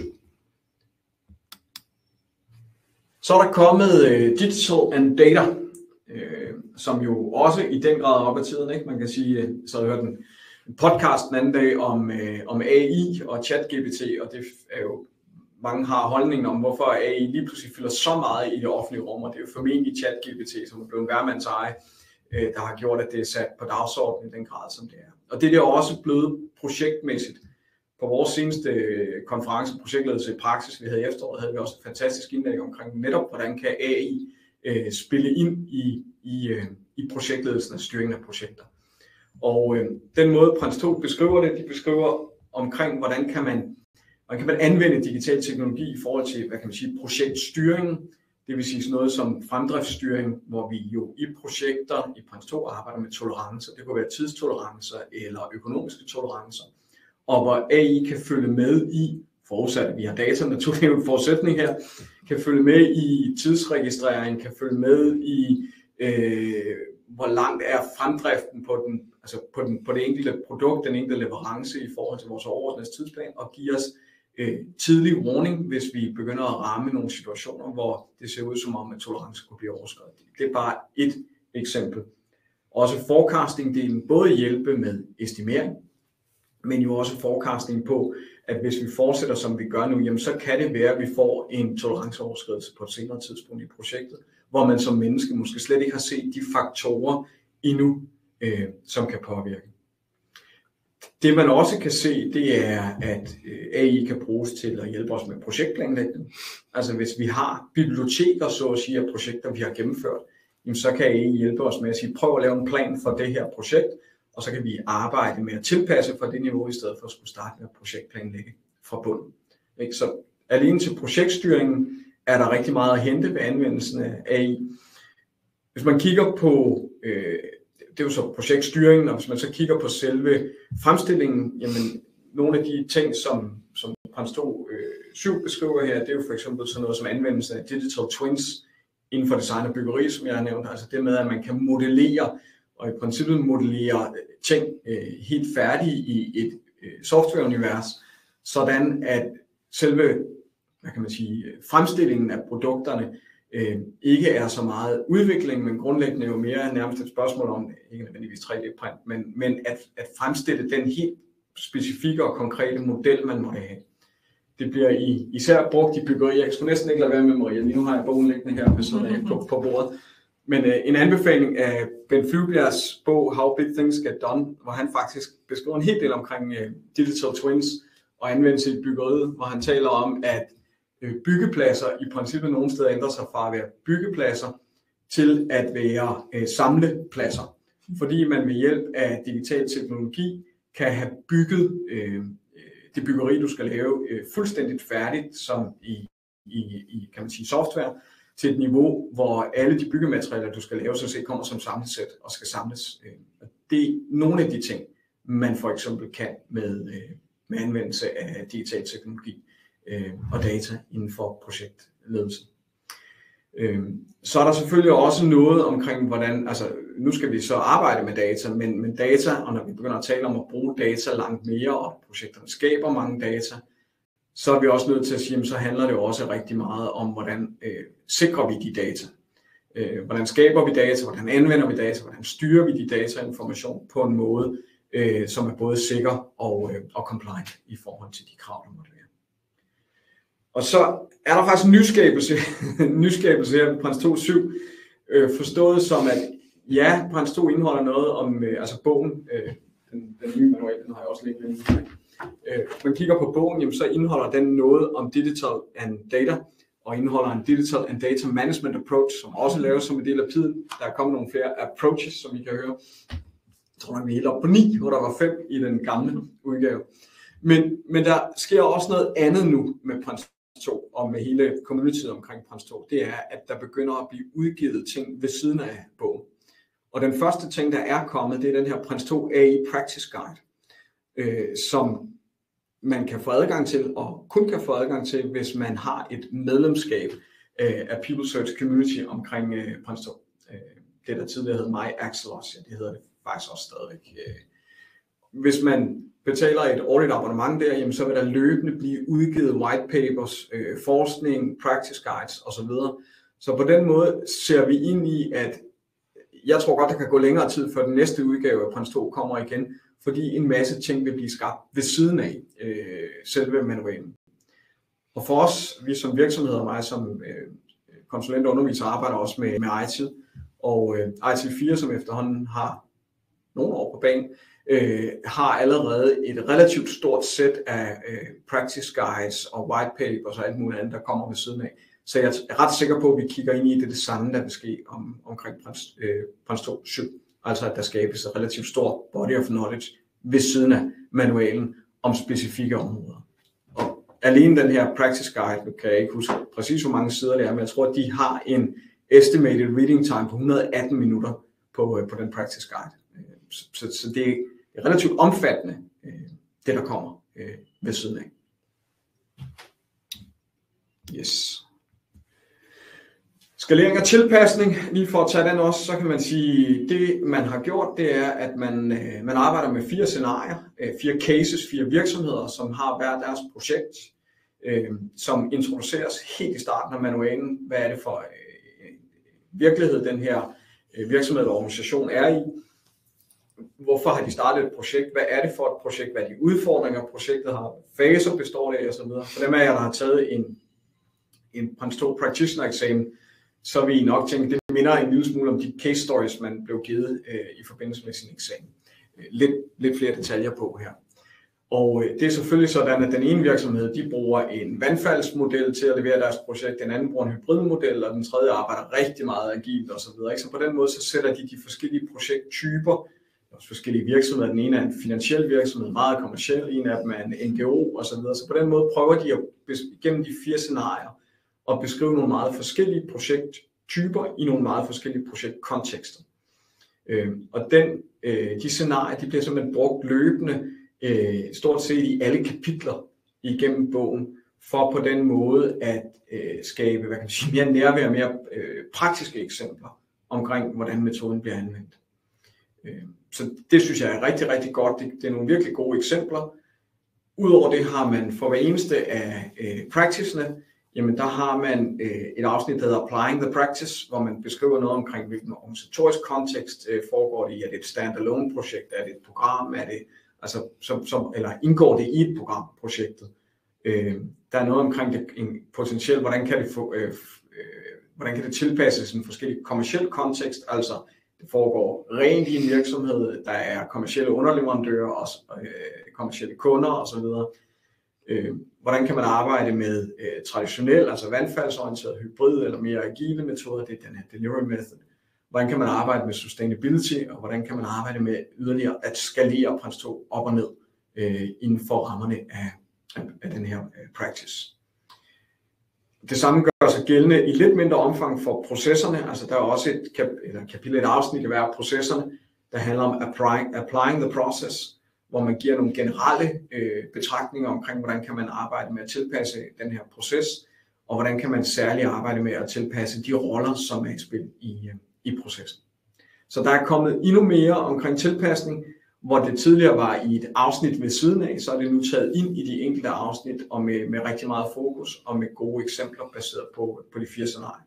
Så er der kommet uh, Digital and Data, øh, som jo også i den grad er op ad tiden, ikke? Man kan sige, så jeg hørte en podcast den anden dag om, øh, om A I og ChatGPT, og det er jo, mange har holdningen om, hvorfor A I lige pludselig fylder så meget i det offentlige rum, og det er jo formentlig ChatGPT, som er blevet hvermands eje, øh, der har gjort, at det er sat på dagsordenen i den grad, som det er. Og det er det også blevet projektmæssigt. På vores seneste konference, projektledelse i praksis, vi havde i efteråret, havde vi også et fantastisk indlæg omkring netop, hvordan kan A I øh, spille ind i, i, øh, i projektledelsen og styringen af projekter. Og øh, den måde Prince to beskriver det, de beskriver omkring, hvordan kan man, hvordan kan man anvende digital teknologi i forhold til, hvad kan man sige, projektstyring. Det vil sige sådan noget som fremdriftsstyring, hvor vi jo i projekter i Prince to arbejder med tolerancer. Det kunne være tidstolerancer eller økonomiske tolerancer. Og hvor A I kan følge med i, forudsat at vi har data, naturligvis en forudsætning her, kan følge med i tidsregistrering, kan følge med i, øh, hvor langt er fremdriften på, den, altså på, den, på det enkelte produkt, den enkelte leverance i forhold til vores overordnede tidsplan, og give os øh, tidlig warning, hvis vi begynder at ramme nogle situationer, hvor det ser ud som om, at tolerance kunne blive overskredet. Det er bare et eksempel. Også forecasting-delen, både hjælpe med estimering, men jo også forecasting på, at hvis vi fortsætter, som vi gør nu, jamen så kan det være, at vi får en toleranceoverskridelse på et senere tidspunkt i projektet, hvor man som menneske måske slet ikke har set de faktorer endnu, øh, som kan påvirke. Det man også kan se, det er, at A I kan bruges til at hjælpe os med projektplanlægning. Altså hvis vi har biblioteker, så at sige, af projekter, vi har gennemført, jamen så kan A I hjælpe os med at sige, prøv at lave en plan for det her projekt, og så kan vi arbejde med at tilpasse fra det niveau, i stedet for at skulle starte med at projektplanlægge fra bunden. Så alene til projektstyringen er der rigtig meget at hente ved anvendelsen af A I. Hvis man kigger på, øh, det er jo så projektstyringen, og hvis man så kigger på selve fremstillingen, jamen nogle af de ting, som, som Prince to syv beskriver her, det er jo for eksempel sådan noget som anvendelse af digital twins inden for design og byggeri, som jeg har nævnt. Altså det med, at man kan modellere, og i princippet modellere ting øh, helt færdige i et øh, softwareunivers, sådan at selve, hvad kan man sige, fremstillingen af produkterne øh, ikke er så meget udvikling, men grundlæggende jo mere nærmest et spørgsmål om, ikke nødvendigvis tre D-print, men, men at, at fremstille den helt specifikke og konkrete model, man må have. Det bliver i, især brugt i byggeri. Jeg skulle næsten ikke lade være med, Maria. Lige nu har jeg bogen liggende her ved siden af på, på bordet. Men øh, en anbefaling af Ben Flyvbjergs bog How Big Things Get Done, hvor han faktisk beskriver en hel del omkring øh, digital twins og anvendelse i byggeriet, hvor han taler om, at øh, byggepladser i princippet nogle steder ændrer sig fra at være byggepladser til at være øh, samlepladser. Fordi man ved hjælp af digital teknologi kan have bygget øh, det byggeri, du skal lave, øh, fuldstændigt færdigt som i, i, i kan man sige, software, til et niveau, hvor alle de byggematerialer, du skal lave, så set kommer som samlesæt og skal samles. Det er nogle af de ting, man for eksempel kan med, med anvendelse af digital teknologi og data inden for projektledelse. Så er der selvfølgelig også noget omkring, hvordan, altså nu skal vi så arbejde med data, men, men data, og når vi begynder at tale om at bruge data langt mere, og projekterne skaber mange data, så er vi også nødt til at sige, at så handler det også rigtig meget om, hvordan øh, sikrer vi de data. Øh, hvordan skaber vi data, hvordan anvender vi data, hvordan styrer vi de data og information på en måde, øh, som er både sikker og, øh, og compliant i forhold til de krav, der måtte være. Og så er der faktisk en nyskabelse, nyskabelse her med Prins to punkt syv, øh, forstået som, at ja, Prins to indeholder noget om, øh, altså bogen, øh, den, den nye manual, den har jeg også lidt med. Øh, hvis man kigger på bogen, jamen, så indeholder den noget om digital and data, og indeholder en digital and data management approach, som også laves som en del af P I D E'en. Der er kommet nogle flere approaches, som I kan høre. Jeg tror, vi er helt op på ni, hvor der var fem i den gamle udgave. Men, men der sker også noget andet nu med Prins to, og med hele communityet omkring Prins to. Det er, at der begynder at blive udgivet ting ved siden af bogen. Og den første ting, der er kommet, det er den her Prins to A I Practice Guide, øh, som man kan få adgang til, og kun kan få adgang til, hvis man har et medlemskab øh, af People Search Community omkring øh, Prins to. Øh, det der tidligere hed My Axelos, ja, det hedder det faktisk også stadigvæk. Øh, hvis man betaler et årligt abonnement der, jamen, så vil der løbende blive udgivet white papers, øh, forskning, practice guides osv. Så på den måde ser vi ind i, at jeg tror godt, der kan gå længere tid, før den næste udgave af Prins to kommer igen, fordi en masse ting vil blive skabt ved siden af øh, selve manualen. Og for os, vi som virksomheder og mig som øh, konsulent og underviser, arbejder også med, med I T, og øh, I T fire, som efterhånden har nogle år på banen, øh, har allerede et relativt stort sæt af øh, practice guides og white papers og alt muligt andet, der kommer ved siden af. Så jeg er ret sikker på, at vi kigger ind i det, det samme, der vil ske om, omkring Prins, øh, Prins to punkt syv. Altså at der skabes et relativt stort body of knowledge ved siden af manualen om specifikke områder. Og alene den her practice guide, nu kan jeg ikke huske præcis hvor mange sider det er, men jeg tror, at de har en estimated reading time på et hundrede og atten minutter på, på den practice guide. Så, så, så det er relativt omfattende, det der kommer ved siden af. Yes. Skalering og tilpasning, lige for at tage den også, så kan man sige, det man har gjort, det er, at man, man arbejder med fire scenarier, fire cases, fire virksomheder, som har hver deres projekt, som introduceres helt i starten af manualen. Hvad er det for virkelighed, den her virksomhed eller organisation er i? Hvorfor har de startet et projekt? Hvad er det for et projekt? Hvad er de udfordringer, projektet har? Faser består det af osv. For dem af jer, der har taget en, en Prins to Practitioner eksamen, så vil I nok tænke, det minder en lille smule om de case stories, man blev givet øh, i forbindelse med sin eksamen. Lidt, lidt flere detaljer på her. Og øh, det er selvfølgelig sådan, at den ene virksomhed, de bruger en vandfaldsmodel til at levere deres projekt, den anden bruger en hybridmodel, og den tredje arbejder rigtig meget agilt osv. Så, så på den måde, så sætter de de forskellige projekttyper, også forskellige virksomheder. Den ene er en finansiel virksomhed, meget kommerciel, en af dem er en N G O osv. Så, så på den måde prøver de at gennem de fire scenarier og beskrive nogle meget forskellige projekttyper i nogle meget forskellige projektkontekster. Øh, og den, øh, de scenarier, de bliver simpelthen brugt løbende, øh, stort set i alle kapitler igennem bogen, for på den måde at øh, skabe, hvad kan man sige, mere nærvær, mere øh, praktiske eksempler omkring, hvordan metoden bliver anvendt. Øh, så det synes jeg er rigtig, rigtig godt. Det, det er nogle virkelig gode eksempler. Udover det har man for hver eneste af øh, practicene, jamen der har man øh, et afsnit, der hedder Applying the Practice, hvor man beskriver noget omkring, hvilken organisatorisk kontekst øh, foregår det i. Er det et standalone projekt? Er det et program? Er det, altså, som, som, eller indgår det i et program, projektet? Øh, der er noget omkring det, en potentielt, hvordan kan det, få, øh, øh, hvordan kan det tilpasses i en forskellig kommerciel kontekst? Altså, det foregår rent i en virksomhed, der er kommercielle underleverandører og øh, kommercielle kunder osv. Øh, hvordan kan man arbejde med øh, traditionel, altså vandfaldsorienteret hybrid eller mere agile metoder, det er den her delivery method. Hvordan kan man arbejde med sustainability, og hvordan kan man arbejde med yderligere at skalere Prins to op og ned øh, inden for rammerne af, af, af den her øh, practice. Det samme gør sig gældende i lidt mindre omfang for processerne, altså der er også et kap- eller kapitel, et afsnit i hver af processerne, der handler om applying, applying the process, hvor man giver nogle generelle øh, betragtninger omkring, hvordan kan man arbejde med at tilpasse den her proces, og hvordan kan man særligt arbejde med at tilpasse de roller, som er i spil i, øh, i processen. Så der er kommet endnu mere omkring tilpasning, hvor det tidligere var i et afsnit ved siden af, så er det nu taget ind i de enkelte afsnit, og med, med rigtig meget fokus, og med gode eksempler baseret på, på de fire scenarier.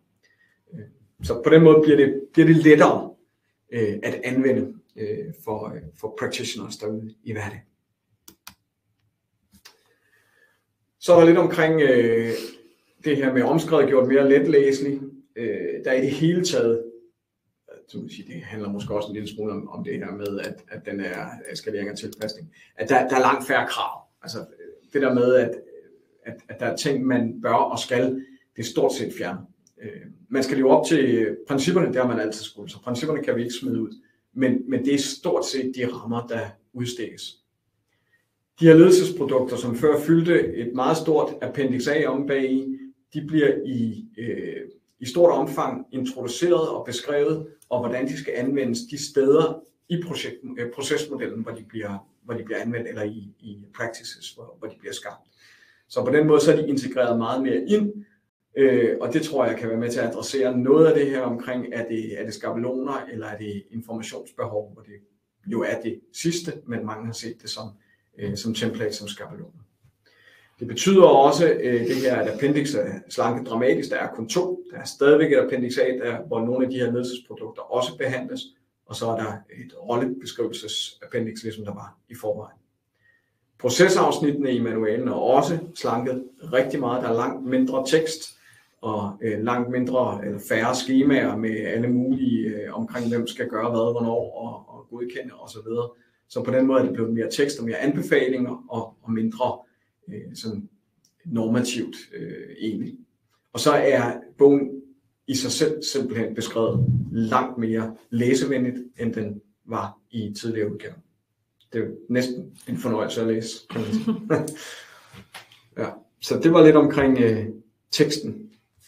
Så på den måde bliver det, bliver det lettere øh, at anvende øh, for, for practitioners derude i hverdagen. Så er der lidt omkring, øh, det her med omskrevet gjort mere letlæselig. Øh, der er i det hele taget, sige, det handler måske også en lille smule om, om det her med, at, at den er eskalering og tilpasning, at der, der er langt færre krav. Altså det der med, at, at, at der er ting, man bør og skal, det er stort set fjernet. Øh, man skal leve op til principperne, det har man altid skulle, så principperne kan vi ikke smide ud. Men, men det er stort set de rammer, der udstikkes. De her ledelsesprodukter, som før fyldte et meget stort Appendix A om bagi, de bliver i, øh, i stort omfang introduceret og beskrevet, og hvordan de skal anvendes de steder i projekt, øh, procesmodellen, hvor de, bliver, hvor de bliver anvendt, eller i, i practices, hvor, hvor de bliver skabt. Så på den måde så er de integreret meget mere ind, øh, og det tror jeg kan være med til at adressere noget af det her omkring, er det, er det skabeloner, eller er det informationsbehov, hvor det jo er det sidste, men mange har set det som, øh, som template, som skabeloner. Det betyder også, øh, det her, at appendix er slanket dramatisk. Der er kun to. Der er stadigvæk et appendix A, der, hvor nogle af de her ledelsesprodukter også behandles. Og så er der et rollebeskrivelsesappendix, ligesom der var i forvejen. Procesafsnittene i manualen er også slanket rigtig meget. Der er langt mindre tekst og øh, langt mindre eller færre skemaer med alle mulige øh, omkring, hvem skal gøre hvad, hvornår og, og godkende osv. Så, så på den måde er det blevet mere tekst og mere anbefalinger og, og mindre sådan normativt øh, egentlig. Og så er bogen i sig selv simpelthen beskrevet langt mere læsevenligt, end den var i tidligere udgaver. Det er jo næsten en fornøjelse at læse, kan man sige. Ja, så det var lidt omkring øh, teksten.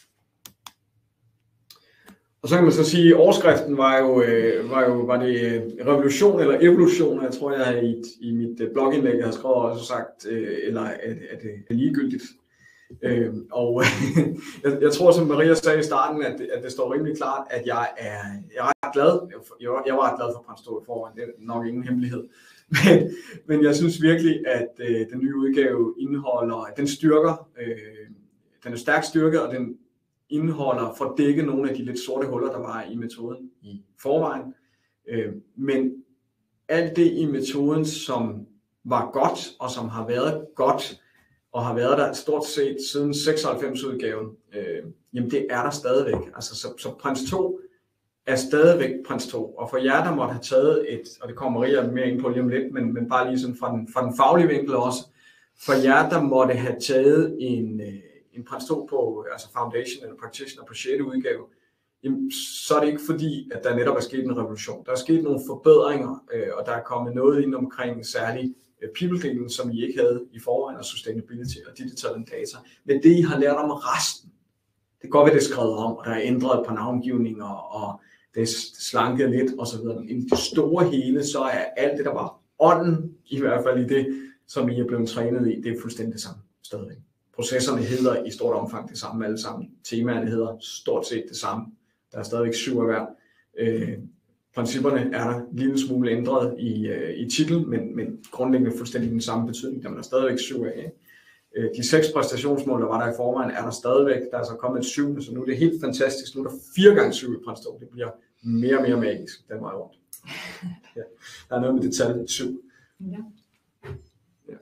Og så kan man så sige, at overskriften var jo, øh, var jo var det revolution eller evolution. Jeg tror, jeg i, i mit blogindlæg har skrevet også sagt, øh, eller er det, er det ligegyldigt. Øh, og jeg, jeg tror, som Maria sagde i starten, at, at det står rimelig klart, at jeg er, jeg er ret glad. Jeg var, jeg var ret glad for Brandstå i forvejen, det er nok ingen hemmelighed. Men, men jeg synes virkelig, at øh, den nye udgave indeholder, at den styrker, øh, den er stærkt styrket, og den indeholder for at dække nogle af de lidt sorte huller, der var i metoden i forvejen. Øh, men alt det i metoden, som var godt, og som har været godt, og har været der stort set siden seksoghalvfems-udgaven, øh, jamen det er der stadigvæk. Altså, så, så Prins to er stadigvæk Prins to. Og for jer, der måtte have taget et, og det kommer Maria mere ind på lige om lidt, men, men bare lige sådan fra den, fra den faglige vinkel også, for jer, der måtte have taget en... Øh, en Prins to på, altså Foundation eller Practitioner på sjette udgave, jamen, så er det ikke fordi, at der netop er sket en revolution. Der er sket nogle forbedringer, øh, og der er kommet noget ind omkring særligt øh, people-delen, som I ikke havde i forvejen, og sustainability og digital data. Men det, I har lært om resten, det går ved det skrevet om, og der er ændret på navngivninger, og det er slanket lidt osv. Men i det store hele, så er alt det, der var ånden, i hvert fald i det, som I er blevet trænet i, det er fuldstændig det samme stadigvæk. Processerne hedder i stort omfang det samme alle sammen. Temaerne hedder stort set det samme. Der er stadigvæk syv af hver. Øh, principperne er der en lille smule ændret i, øh, i titel, men, men grundlæggende fuldstændig den samme betydning. Der er stadigvæk syv af. Øh, de seks præstationsmål, der var der i forvejen, er der stadigvæk. Der er så kommet et syvende, så nu er det helt fantastisk. Nu er der fire gange syv i Prins to. Det bliver mere og mere magisk den vej rundt. Ja. Der er noget med det tal syv. Ja. Ja.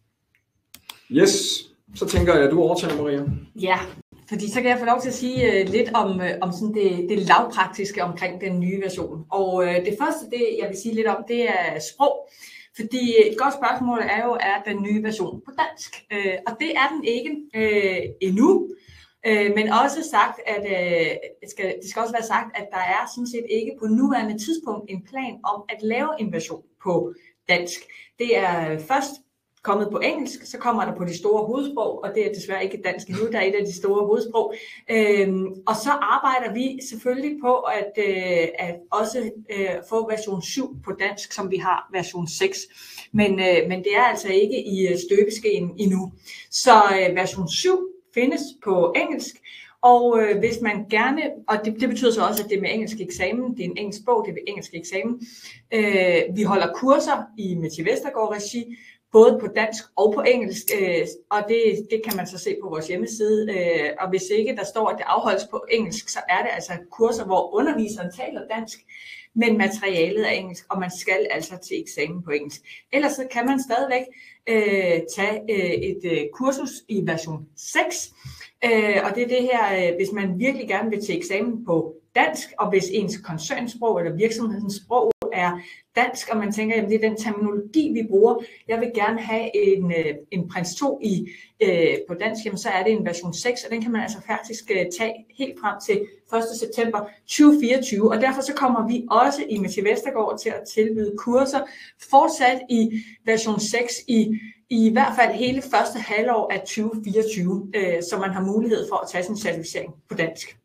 Yes. Så tænker jeg, at du overtager, Maria. Ja, fordi så kan jeg få lov til at sige uh, lidt om, uh, om sådan det, det lavpraktiske omkring den nye version. Og uh, det første, det jeg vil sige lidt om, det er sprog. Fordi et godt spørgsmål er jo, er den nye version på dansk? Uh, og det er den ikke uh, endnu. Uh, men også sagt, at uh, det, skal, det skal også være sagt, at der er sådan set ikke på nuværende tidspunkt en plan om at lave en version på dansk. Det er først kommet på engelsk, så kommer der på de store hovedsprog, og det er desværre ikke dansk endnu, der er et af de store hovedsprog. Øhm, og så arbejder vi selvfølgelig på at, øh, at også øh, få version syv på dansk, som vi har version seks. Men, øh, men det er altså ikke i støbeskeen endnu. Så øh, version syv findes på engelsk, og øh, hvis man gerne, og det, det betyder så også, at det er med engelsk eksamen, det er en engelsk bog, det er med engelsk eksamen. Øh, vi holder kurser i Mette Vestergaard-regi, både på dansk og på engelsk, øh, og det, det kan man så se på vores hjemmeside. Øh, og hvis ikke der står, at det afholdes på engelsk, så er det altså kurser, hvor underviseren taler dansk, men materialet er engelsk, og man skal altså til eksamen på engelsk. Ellers så kan man stadigvæk øh, tage øh, et øh, kursus i version seks, Øh, og det er det her, øh, hvis man virkelig gerne vil til eksamen på dansk, og hvis ens koncernsprog eller virksomhedens sprog er dansk, og man tænker, at det er den terminologi, vi bruger. Jeg vil gerne have en, en prins to i, øh, på dansk, jamen, så er det en version seks, og den kan man altså faktisk tage helt frem til første september tyve fireogtyve, og derfor så kommer vi også i Metier Vestergaard til at tilbyde kurser fortsat i version seks i i hvert fald hele første halvår af tyve fireogtyve, øh, så man har mulighed for at tage sin certificering på dansk.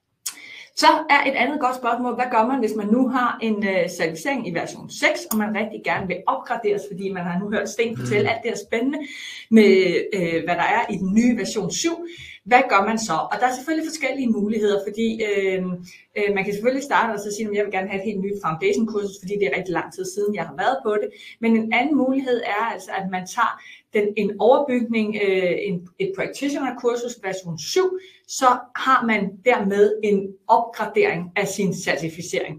Så er et andet godt spørgsmål, hvad gør man, hvis man nu har en uh, certificering i version seks, og man rigtig gerne vil opgraderes, fordi man har nu hørt Sten fortælle alt det her spændende med, uh, hvad der er i den nye version syv. Hvad gør man så? Og der er selvfølgelig forskellige muligheder, fordi øh, øh, man kan selvfølgelig starte og så sige, at jeg vil gerne have et helt nyt foundation kursus, fordi det er rigtig lang tid siden, jeg har været på det. Men en anden mulighed er altså, at man tager den, en overbygning, øh, en, et practitioner kursus version syv, så har man dermed en opgradering af sin certificering.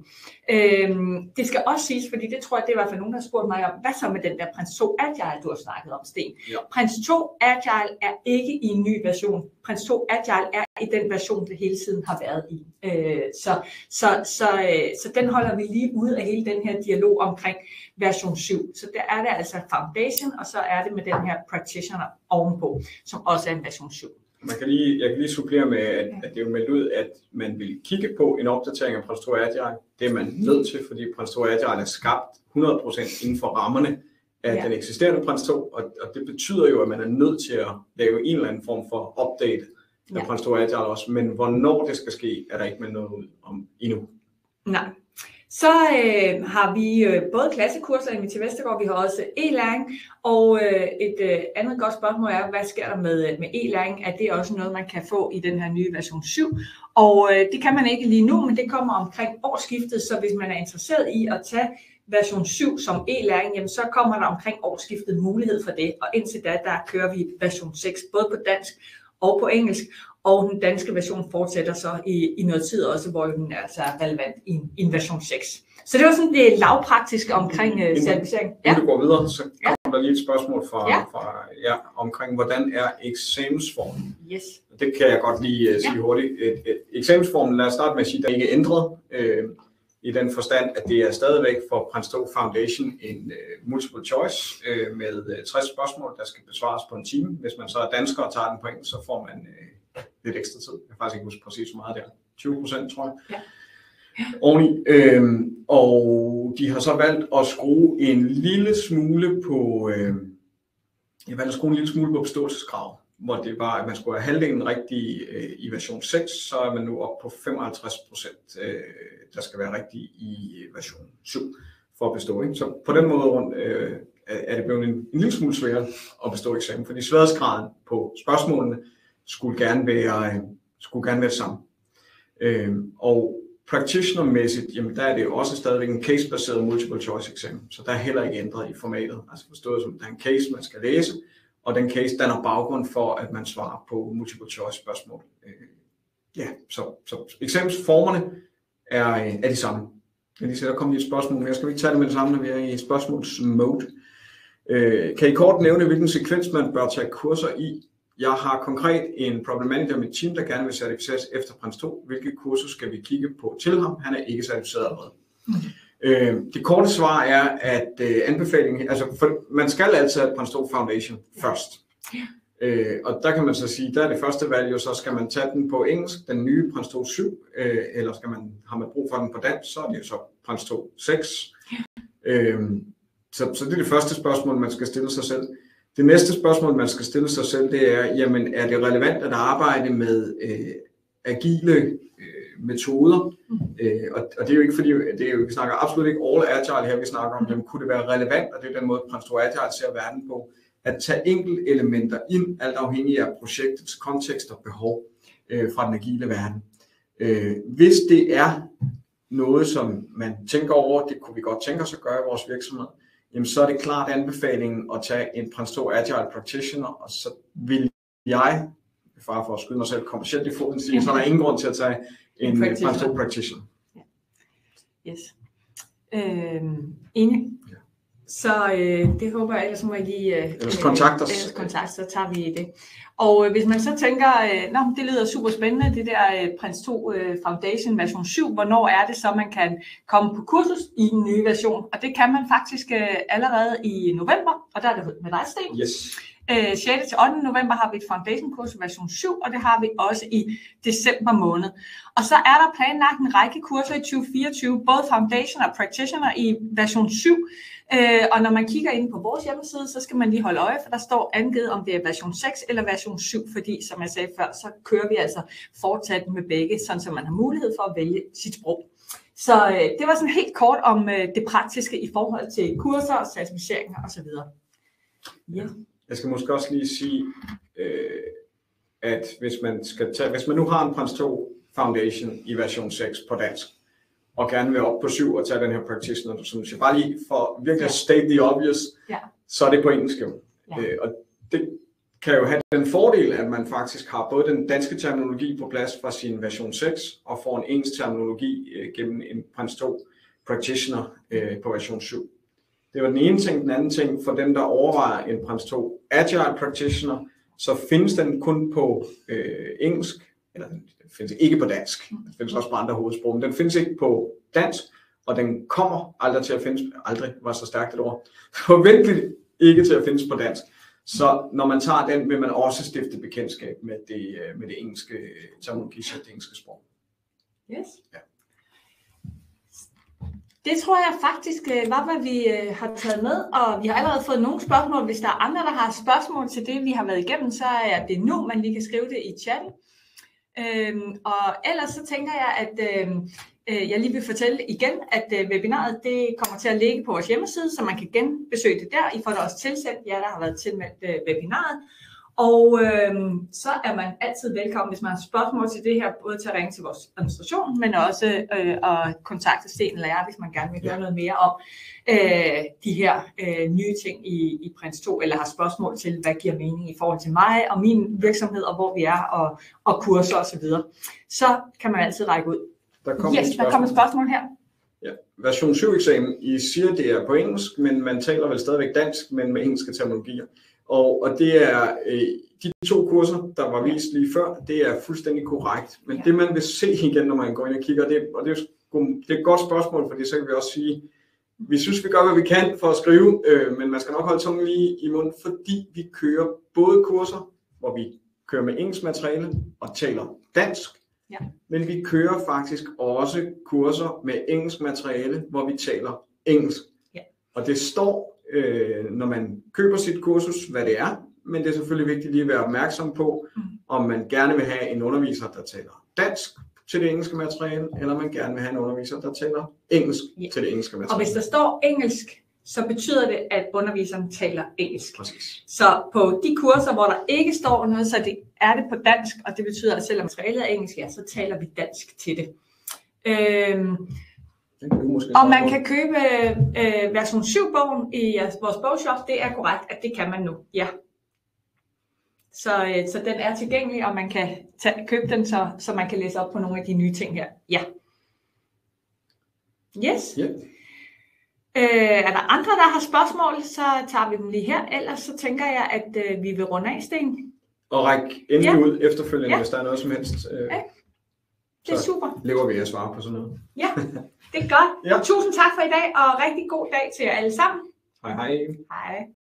Øhm, det skal også siges, fordi det tror jeg, det er i hvert fald nogen, der har spurgt mig om, hvad så med den der Prins to Agile, du har snakket om, Sten? Ja. Prins to Agile er ikke i en ny version. Prins to Agile er i den version, det hele tiden har været i. Øh, så, så, så, øh, så den holder vi lige ude af hele den her dialog omkring version syv. Så der er det altså Foundation, og så er det med den her Practitioner ovenpå, som også er en version syv. Man kan lige, jeg kan lige supplere med, at, at det er jo meldt ud, at man vil kigge på en opdatering af Prins to Agile. Det er man nødt til, fordi Prins to Agile er skabt hundrede procent inden for rammerne af ja. den eksisterende Prins to, og, og det betyder jo, at man er nødt til at lave en eller anden form for update af ja. Prins to Agile også, men hvornår det skal ske, er der ikke meldt noget ud om endnu. Nej. Så øh, har vi øh, både klassekurser i Metier Vestergaard, vi har også e-læring, og øh, et øh, andet godt spørgsmål er, hvad sker der med, med e-læring? Er det også noget, man kan få i den her nye version syv? Og øh, det kan man ikke lige nu, men det kommer omkring årsskiftet, så hvis man er interesseret i at tage version syv som e-læring, jamen så kommer der omkring årsskiftet mulighed for det, og indtil da, der kører vi version seks, både på dansk og på engelsk, og den danske version fortsætter så i, i noget tid også, hvor den altså er relevant i, i en version seks. Så det var sådan det lavpraktiske omkring uh, certificering. Ja. Inden du går videre, så kommer ja. der lige et spørgsmål fra, ja. fra ja, omkring, hvordan er eksamensformen? Yes. Det kan jeg godt lige uh, sige ja. hurtigt. Et, et, eksamensformen, lad os starte med at sige, at der ikke er ændret øh, i den forstand, at det er stadigvæk for Prins to Foundation en uh, multiple choice øh, med uh, tres spørgsmål, der skal besvares på en time. Hvis man så er dansker og tager den på engelsk, så får man uh, lidt ekstra tid. Jeg kan faktisk ikke huske præcis så meget der. tyve procent, tror jeg. Ja. Ja. Oveni. Øhm, og de har så valgt at skrue en lille smule på, øh, jeg valgte at skrue en lille smule på beståelseskravet, hvor det var, at man skulle have halvdelen rigtig øh, i version seks, så er man nu op på femoghalvtreds procent, øh, der skal være rigtig i version syv for at bestå. Ikke? Så på den måde rundt øh, er det blevet en, en lille smule sværere at bestå eksamen, fordi sværhedsgraden på spørgsmålene skulle gerne være, skulle gerne være sammen. Øh, og practitioner-mæssigt, jamen der er det jo også stadigvæk en case-baseret multiple choice eksamen, så der er heller ikke ændret i formatet. Altså forstået som, der er en case, man skal læse, og den case danner baggrund for, at man svarer på multiple choice spørgsmål. Øh, ja, så, så eksamensformerne er, er de samme. Jeg lige se, der kommer lige et spørgsmål, men jeg skal ikke tage det med det samme, når vi er i spørgsmålsmode. Øh, kan I kort nævne, hvilken sekvens man bør tage kurser i? Jeg har konkret en problem manager med team, der gerne vil certificeres efter Prins to. Hvilket kursus skal vi kigge på til ham? Han er ikke certificeret allerede. Okay. Øh, det korte svar er, at øh, anbefalingen, altså for, man skal altid have Prins to Foundation først. Ja. Øh, og der kan man så sige, der er det første valg, jo, så skal man tage den på engelsk, den nye Prins to syv, øh, eller skal man, har man brug for den på dansk, så er det jo så Prins to seks. Ja. Øh, så, så det er det første spørgsmål, man skal stille sig selv. Det næste spørgsmål, man skal stille sig selv, det er, jamen, er det relevant at arbejde med øh, agile øh, metoder? Mm. Øh, og, og det er jo ikke fordi, det er jo, vi snakker absolut ikke all agile her, vi snakker om, jamen, kunne det være relevant, og det er den måde, Prins to Agile ser verden på, at tage enkelte elementer ind, alt afhængig af projektets kontekst og behov øh, fra den agile verden. Øh, hvis det er noget, som man tænker over, det kunne vi godt tænke os at gøre i vores virksomhed, jamen så er det klart anbefalingen at tage en Prins to Agile Practitioner, og så vil jeg, far for at skyde mig selv kommercielt i foden, sige, så er der ingen grund til at tage en Prins to Practitioner. Ja. Yes. Øhm, Inge? Ja. Så øh, det håber jeg, ellers må I lige øh, ellers kontakt os. Ellers kontakt, så tager vi det. Og øh, hvis man så tænker, øh, Nå, det lyder super spændende, det der øh, Prins to øh, Foundation version syv, hvornår er det så, man kan komme på kursus i den nye version? Og det kan man faktisk øh, allerede i november, og der er det med dig, Sten. Yes. Øh, sjette til ottende november har vi et Foundation-kurs version syv, og det har vi også i december måned. Og så er der planlagt en række kurser i tyve fireogtyve, både Foundation og Practitioner i version syv. Øh, og når man kigger ind på vores hjemmeside, så skal man lige holde øje, for der står angivet, om det er version seks eller version syv, fordi som jeg sagde før, så kører vi altså fortsat med begge, sådan så man har mulighed for at vælge sit sprog. Så øh, det var sådan helt kort om øh, det praktiske i forhold til kurser og certificeringer osv. Ja. Jeg skal måske også lige sige, øh, at hvis man, skal tage, hvis man nu har en Prins to Foundation i version seks på dansk, og gerne vil op på syv og tage den her practitioner, som siger bare lige for virkelig at state the obvious, ja. Så er det på engelsk jo. Ja. Øh, og det kan jo have den fordel, at man faktisk har både den danske terminologi på plads fra sin version seks, og får en engelsk terminologi øh, gennem en Prins to Practitioner øh, på version syv. Det var den ene ting. Den anden ting, for dem, der overvejer en Prins to Agile Practitioner, så findes den kun på øh, engelsk, eller den findes ikke på dansk. Den findes også på andre hovedsprog, men den findes ikke på dansk, og den kommer aldrig til at findes, aldrig var så stærkt et ord, forventeligt ikke til at findes på dansk. Så når man tager den, vil man også stifte bekendtskab med det, med det engelske terminologi og det engelske sprog. Yes. Ja. Det tror jeg faktisk var, hvad vi har taget med, og vi har allerede fået nogle spørgsmål. Hvis der er andre, der har spørgsmål til det, vi har været igennem, så er det nu, man lige kan skrive det i chatten. Øhm, og ellers så tænker jeg, at øh, jeg lige vil fortælle igen, at øh, webinaret det kommer til at ligge på vores hjemmeside, så man kan genbesøge det der. I får det også tilsendt, ja, der har været tilmeldt øh, webinaret. Og øh, så er man altid velkommen, hvis man har spørgsmål til det her, både til at ringe til vores administration, men også øh, at kontakte Sten eller jeg, hvis man gerne vil høre ja. noget mere om øh, de her øh, nye ting i, i Prins to, eller har spørgsmål til, hvad giver mening i forhold til mig og min virksomhed, og hvor vi er, og, og kurser osv. Så, så kan man altid række ud. Der kommer yes, der kommer et spørgsmål her. Ja. Version syv eksamen, I siger, det er på engelsk, men man taler vel stadigvæk dansk, men med engelske terminologier. Og, og det er øh, de to kurser, der var vist lige før, det er fuldstændig korrekt. Men ja. det man vil se igen, når man går ind og kigger, det, og det er, det er et godt spørgsmål, for så kan vi også sige, vi synes, vi gør, hvad vi kan for at skrive, øh, men man skal nok holde tungen lige i munden, fordi vi kører både kurser, hvor vi kører med engelsk materiale og taler dansk, ja. men vi kører faktisk også kurser med engelsk materiale, hvor vi taler engelsk. Ja. Og det står, øh, når man køber sit kursus, hvad det er, men det er selvfølgelig vigtigt lige at være opmærksom på, mm. om man gerne vil have en underviser, der taler dansk til det engelske materiale, eller man gerne vil have en underviser, der taler engelsk ja. til det engelske materiale. Og hvis der står engelsk, så betyder det, at underviseren taler engelsk. Præcis. Så på de kurser, hvor der ikke står noget, så det er det på dansk, og det betyder, at selvom materialet er engelsk, ja, så taler vi dansk til det. Øhm, og man kan købe øh, version syv-bogen i vores bogshop, det er korrekt, at det kan man nu, ja. Så, øh, så den er tilgængelig, og man kan tage, købe den, så, så man kan læse op på nogle af de nye ting her, ja. Yes. Yeah. Øh, er der andre, der har spørgsmål, så tager vi dem lige her. Ellers så tænker jeg, at øh, vi vil runde af, Sten. Og ræk endelig ja. ud efterfølgende, ja. hvis der er noget som helst. Øh, ja. Det er så super. lever vi at svare på sådan noget. Ja, det er godt. ja. Tusind tak for i dag, og rigtig god dag til jer alle sammen. Hej hej. Hej.